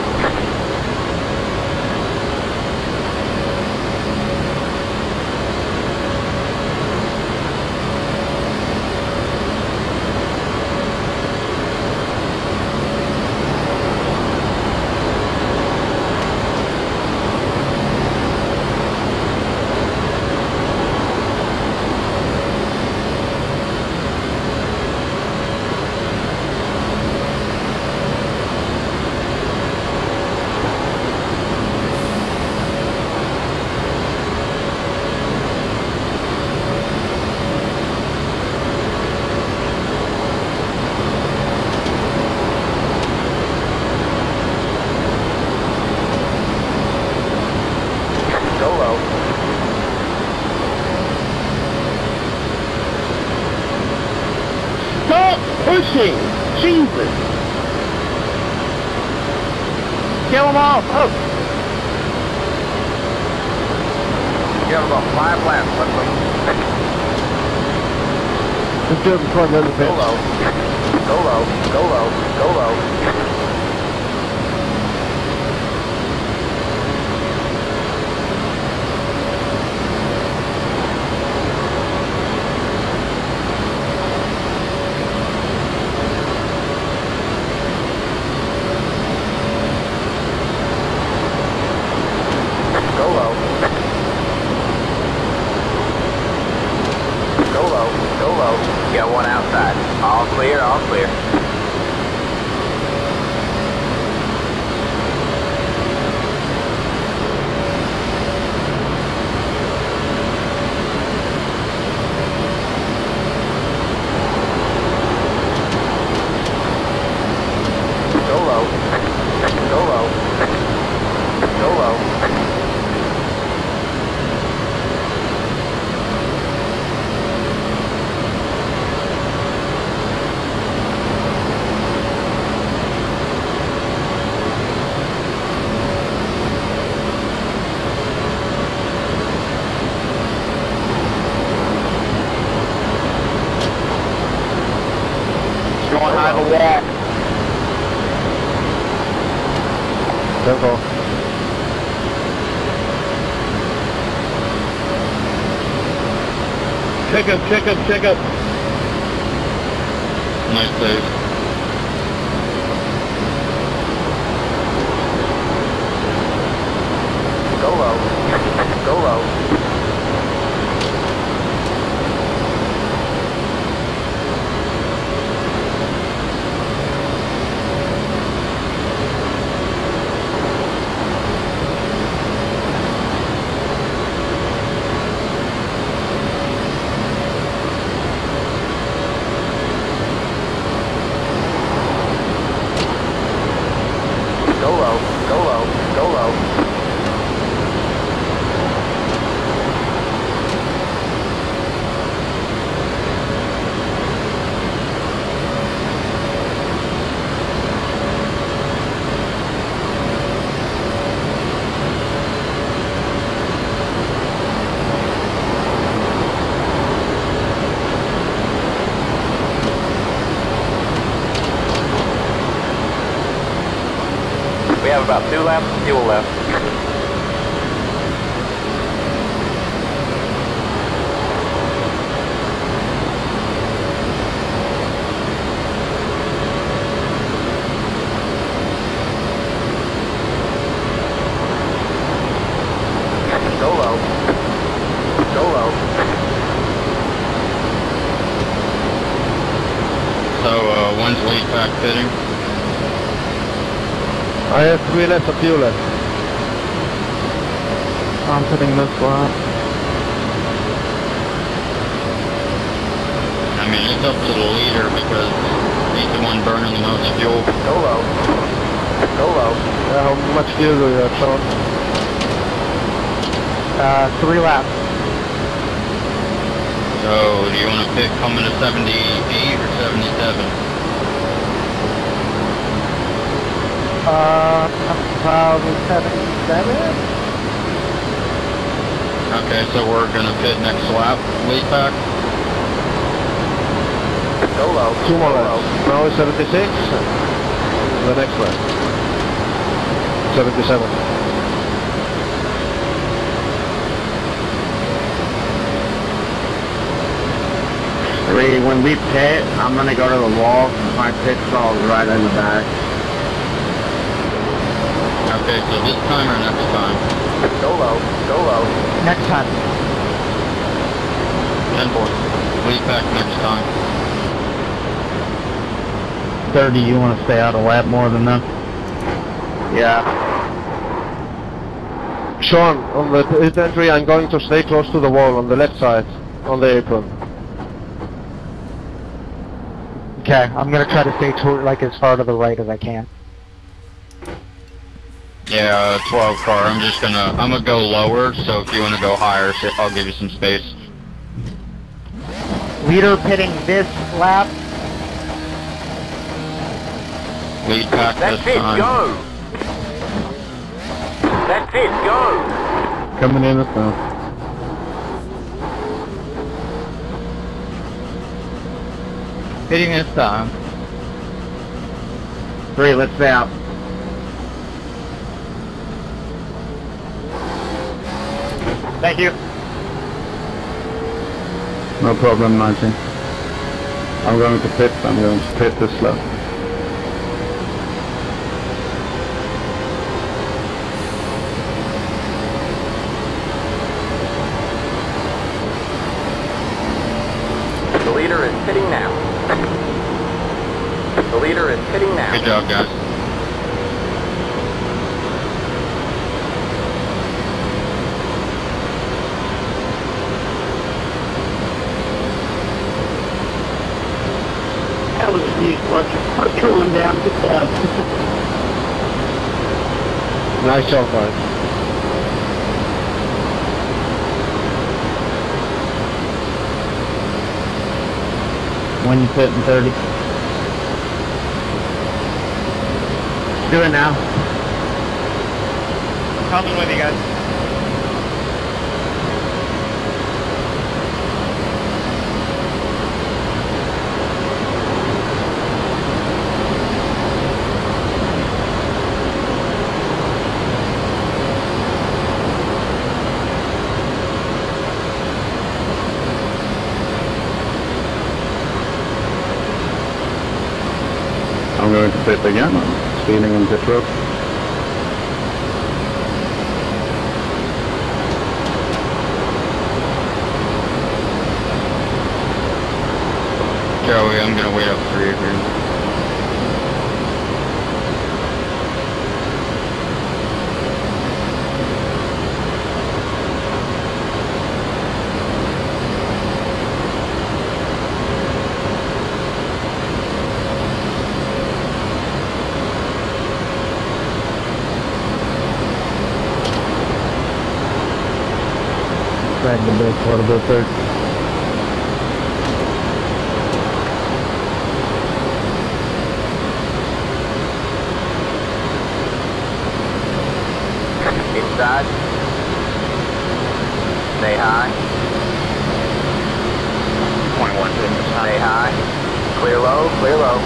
pushing? Jesus! Kill them all! Oh! You have about five laps. Let's Let's do it before the other go bit. low. Go low. Go low. Go low. Go low. Go low. Go low. You got one outside. All clear. All clear. Go low. Go low. Go low. Going high the wall. Careful. Check up, check up, check up. Nice save. Go low. Go low. Go low. Go low. Go low. We have about two laps of fuel left. Go low. Go low. So, uh, when's lead pack fitting? I have three laps of fuel left. I'm putting this lap. I mean, it's up to the leader because he's the one burning the most fuel. Go low. Go low. Uh, how much fuel do you have, Sean? Uh, three laps. So, do you want to pick coming to seventy-eight or seventy-seven? Uh, probably seventy-seven? Okay, so we're gonna pit next lap, lead pack. Go low. Two more Go laps. low. Now it's seventy-six. The next lap. seventy-seven. Three, when we pit, I'm gonna go to the wall. My pit stall's right in the back. Okay, so this time or next time? Go low. Go low. Next time. ten four. Lead pack next time. thirty, you want to stay out a lap more than that? Yeah. Sean, on the pit entry, I'm going to stay close to the wall on the left side, on the apron. Okay, I'm gonna try to stay toward, like, as far to the right as I can. Yeah, twelve car. I'm just gonna, I'm gonna go lower, so if you wanna go higher, so I'll give you some space. Leader pitting this lap. Lead pack That's this it, time. go! That's it, go! Coming in this now. Hitting this time. Three, let's stay out. Thank you. No problem, nineteen. I'm going to pit. I'm going to pit this lap. The leader is pitting now. The leader is pitting now. Good job, guys. That was a neat bunch of cooling down to death. Nice job, guys. When you pit in thirty. Do it now. Coming with you guys. I'm going to pit again. I'm speeding in pit road. Joey, I'm gonna wait up for you here. Drag the brake a little bit there. Inside. Stay high. twenty-one fifty. Stay high. Clear low, clear low.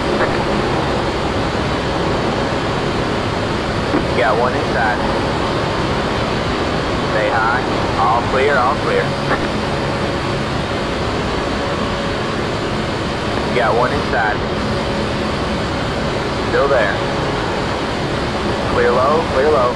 You got one inside. Stay high. All clear, all clear. You got one inside. Still there. Clear low, clear low.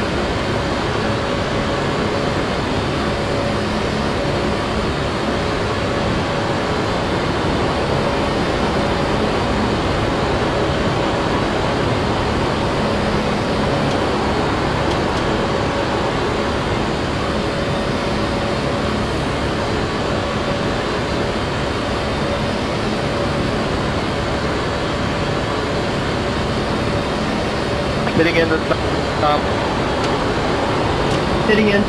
Sitting in the top. Sitting in.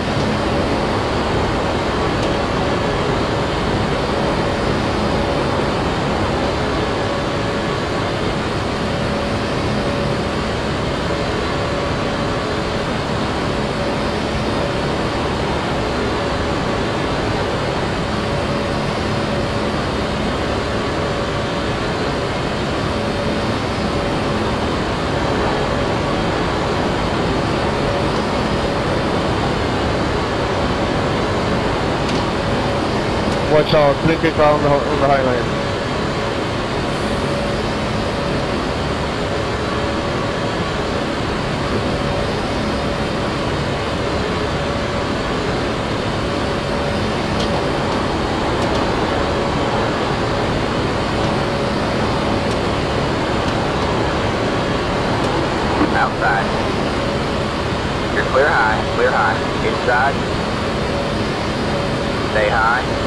Watch out, blinker car on the, on the highway. Outside. You're clear high, clear high. Inside. Stay high.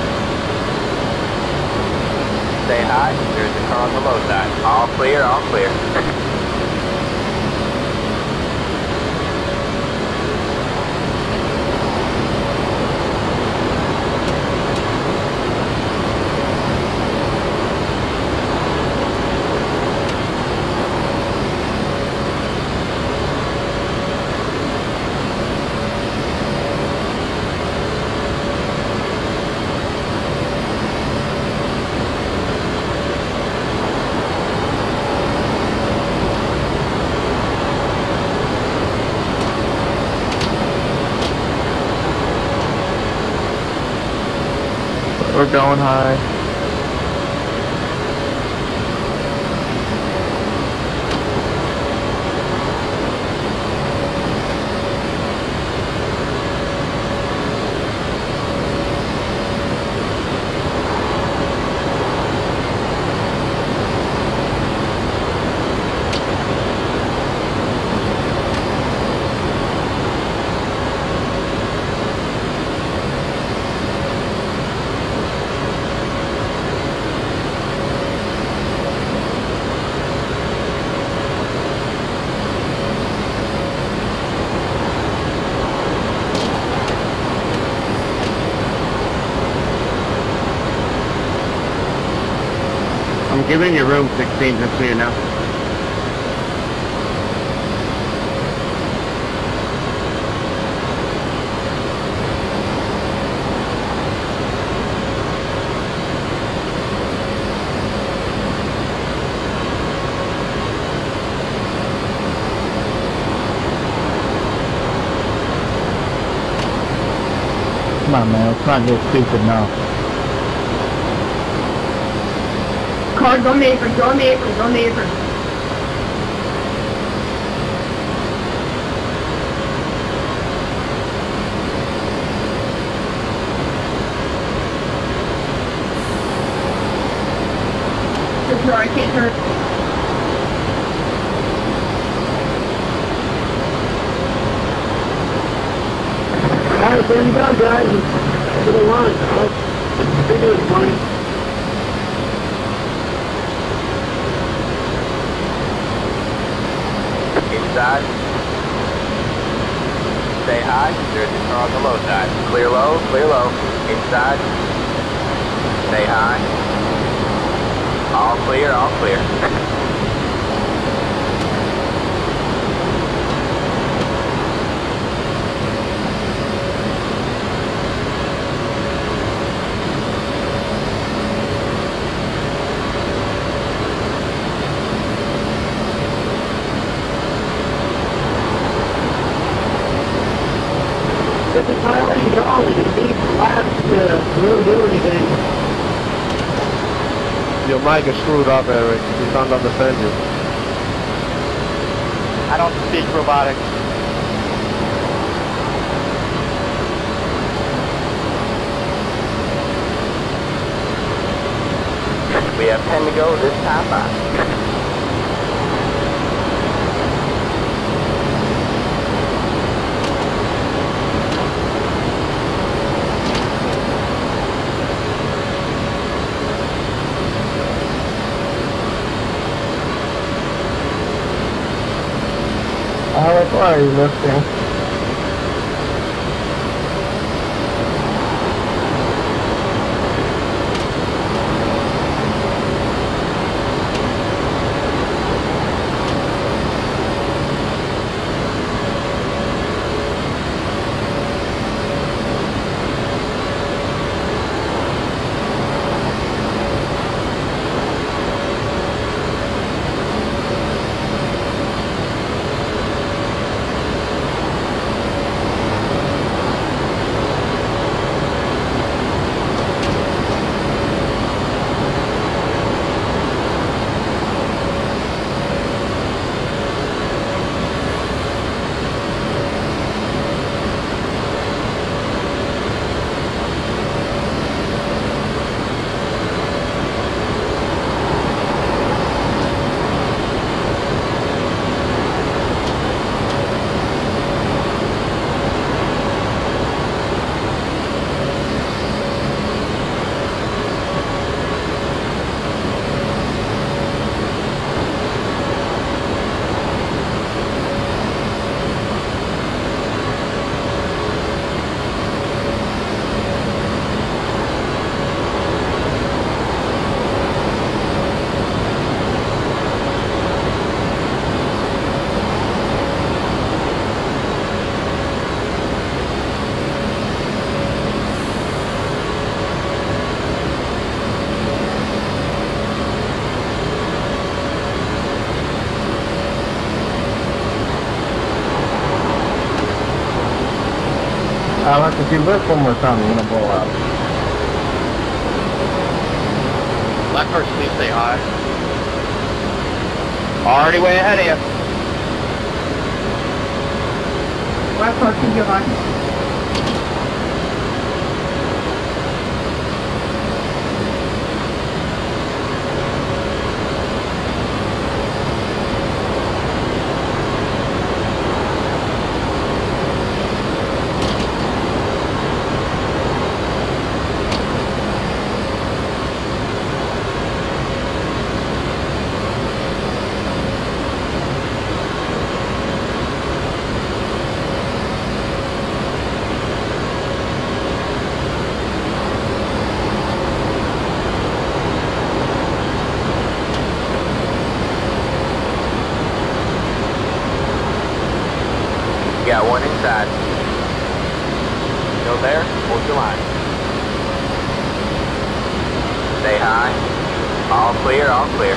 Stay high. There's a car on the low side. All clear, all clear. We're going high. I'm giving you room sixteen, just so you know. Come on, man. Let's not get stupid now. Car, go on the apron, go on the apron, go on the apron. Just sorry, I can't turn. Alright, there you go, guys. To the line. Video is funny. Inside. Stay high. There's a car on the low side. Clear low, clear low. Inside. Stay high. All clear, all clear. This is highway y'all, you need flaps to really do anything. Your mic is screwed up, Eric. We can't understand you. I don't speak robotic. We have ten to go this time by. Alec, why are you lifting? Alec, if you lift one more time, you're gonna blow out. Black car, please say hi. Already way ahead of you. Black car, can you on? Got one inside. Go there, hold your line. Stay high. All clear, all clear.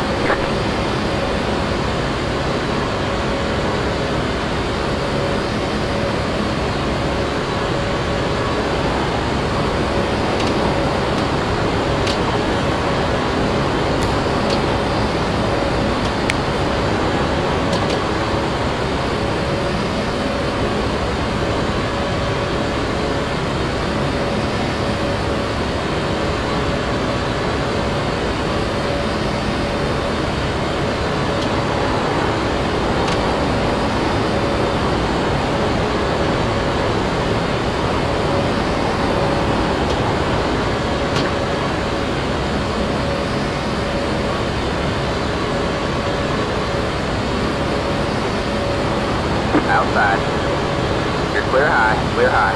Outside. You're clear high, clear high.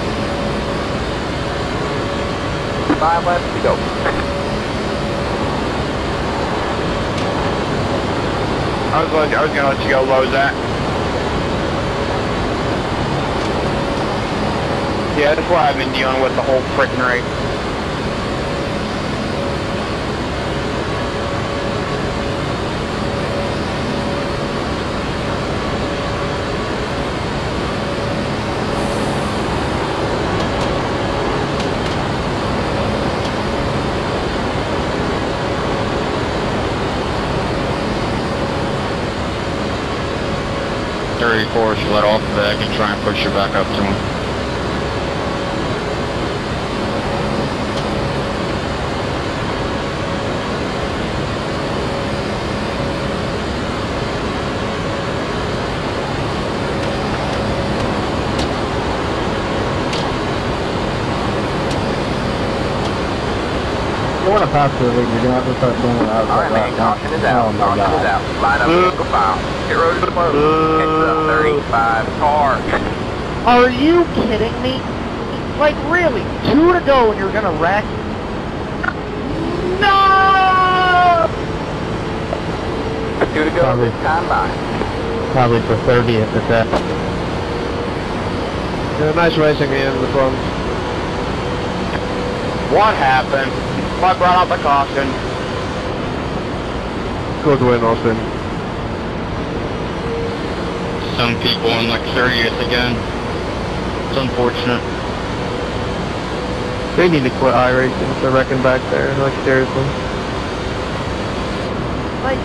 Five left to go. I was, let, I was gonna let you go low, Zach. Yeah, that's what I've been dealing with the whole frickin' race. thirty-four should let off the back and try and push her back up to him. You want to pass the lead, you're going to have to start going out. Alright, man, caution is out. Oh my Caution God. is out. Line up and go file. Get ready to close. It's the thirty-five car. Are you kidding me? Like, really? Two to go and you're gonna wreck? No! Two to go Probably. this time by. Probably for thirtieth at that. Yeah, nice racing here in the front. What happened? I brought out the caution. Good win, Austin. Some people in like thirtieth again. It's unfortunate. They need to quit iRacing if they're wrecking back there, like seriously. Like,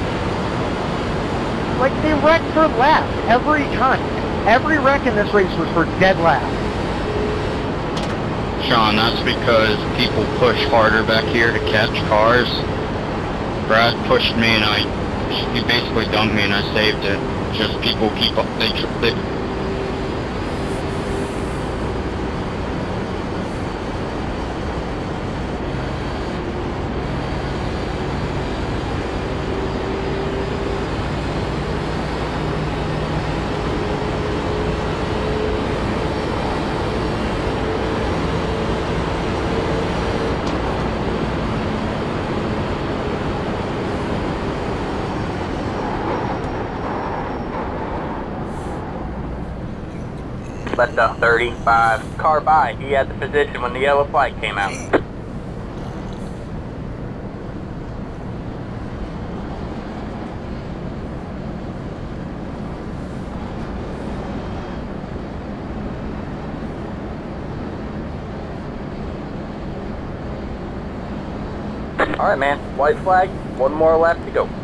like they wrecked for laps every time. Every wreck in this race was for dead laps. Sean, that's because people push harder back here to catch cars. Brad pushed me and I, he basically dumped me and I saved it. Just people keep up, they, they Let the thirty-five car by. He had the position when the yellow flag came out. Alright, man. White flag. One more left to go.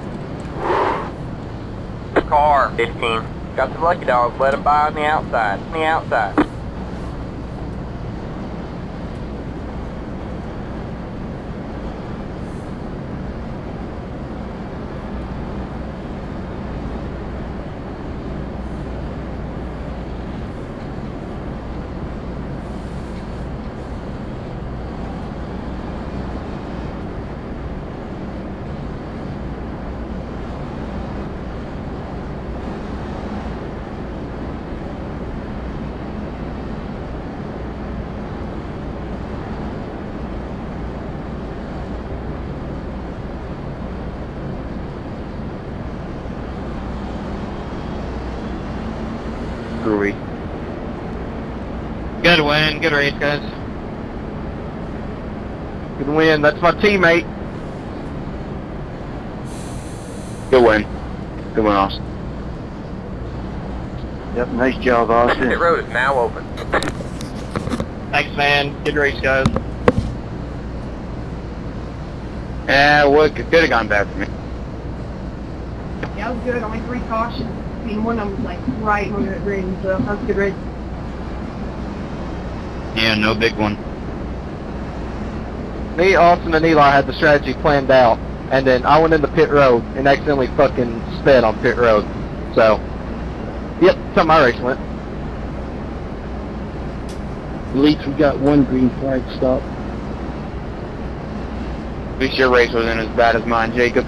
Car fifteen. Got the lucky dog. Let him by on the outside. On the outside. Groovy. Good win, good race, guys. Good win. That's my teammate. Good win. Good win, Austin. Yep, nice job, Austin. Pit road is now open. Thanks, man. Good race, guys. Yeah, well, it could have gone bad for me. Yeah, it was good. Only three cautions. I mean, one of them was like right when it rained, so that was a good race. Yeah, no big one. Me, Austin, and Eli had the strategy planned out, and then I went into pit road and accidentally fucking sped on pit road. So, yep, that's how my race went. At least we got one green flag stop. At least your race wasn't as bad as mine, Jacob.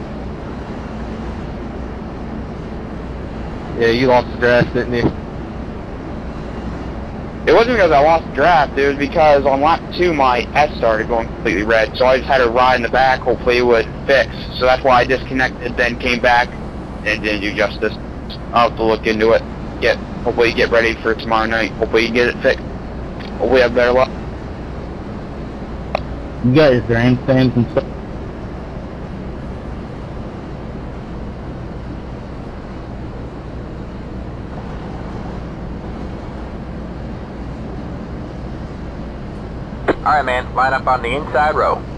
Yeah, you lost the draft, didn't you? It wasn't because I lost the draft, it was because on lap two my S started going completely red, so I just had to ride in the back, hopefully it would fix. So that's why I disconnected, then came back and didn't do justice. I'll have to look into it. Get hopefully get ready for tomorrow night. Hopefully you get it fixed. Hopefully have better luck. You guys grandstands and stuff. Alright, man. Line up on the inside row.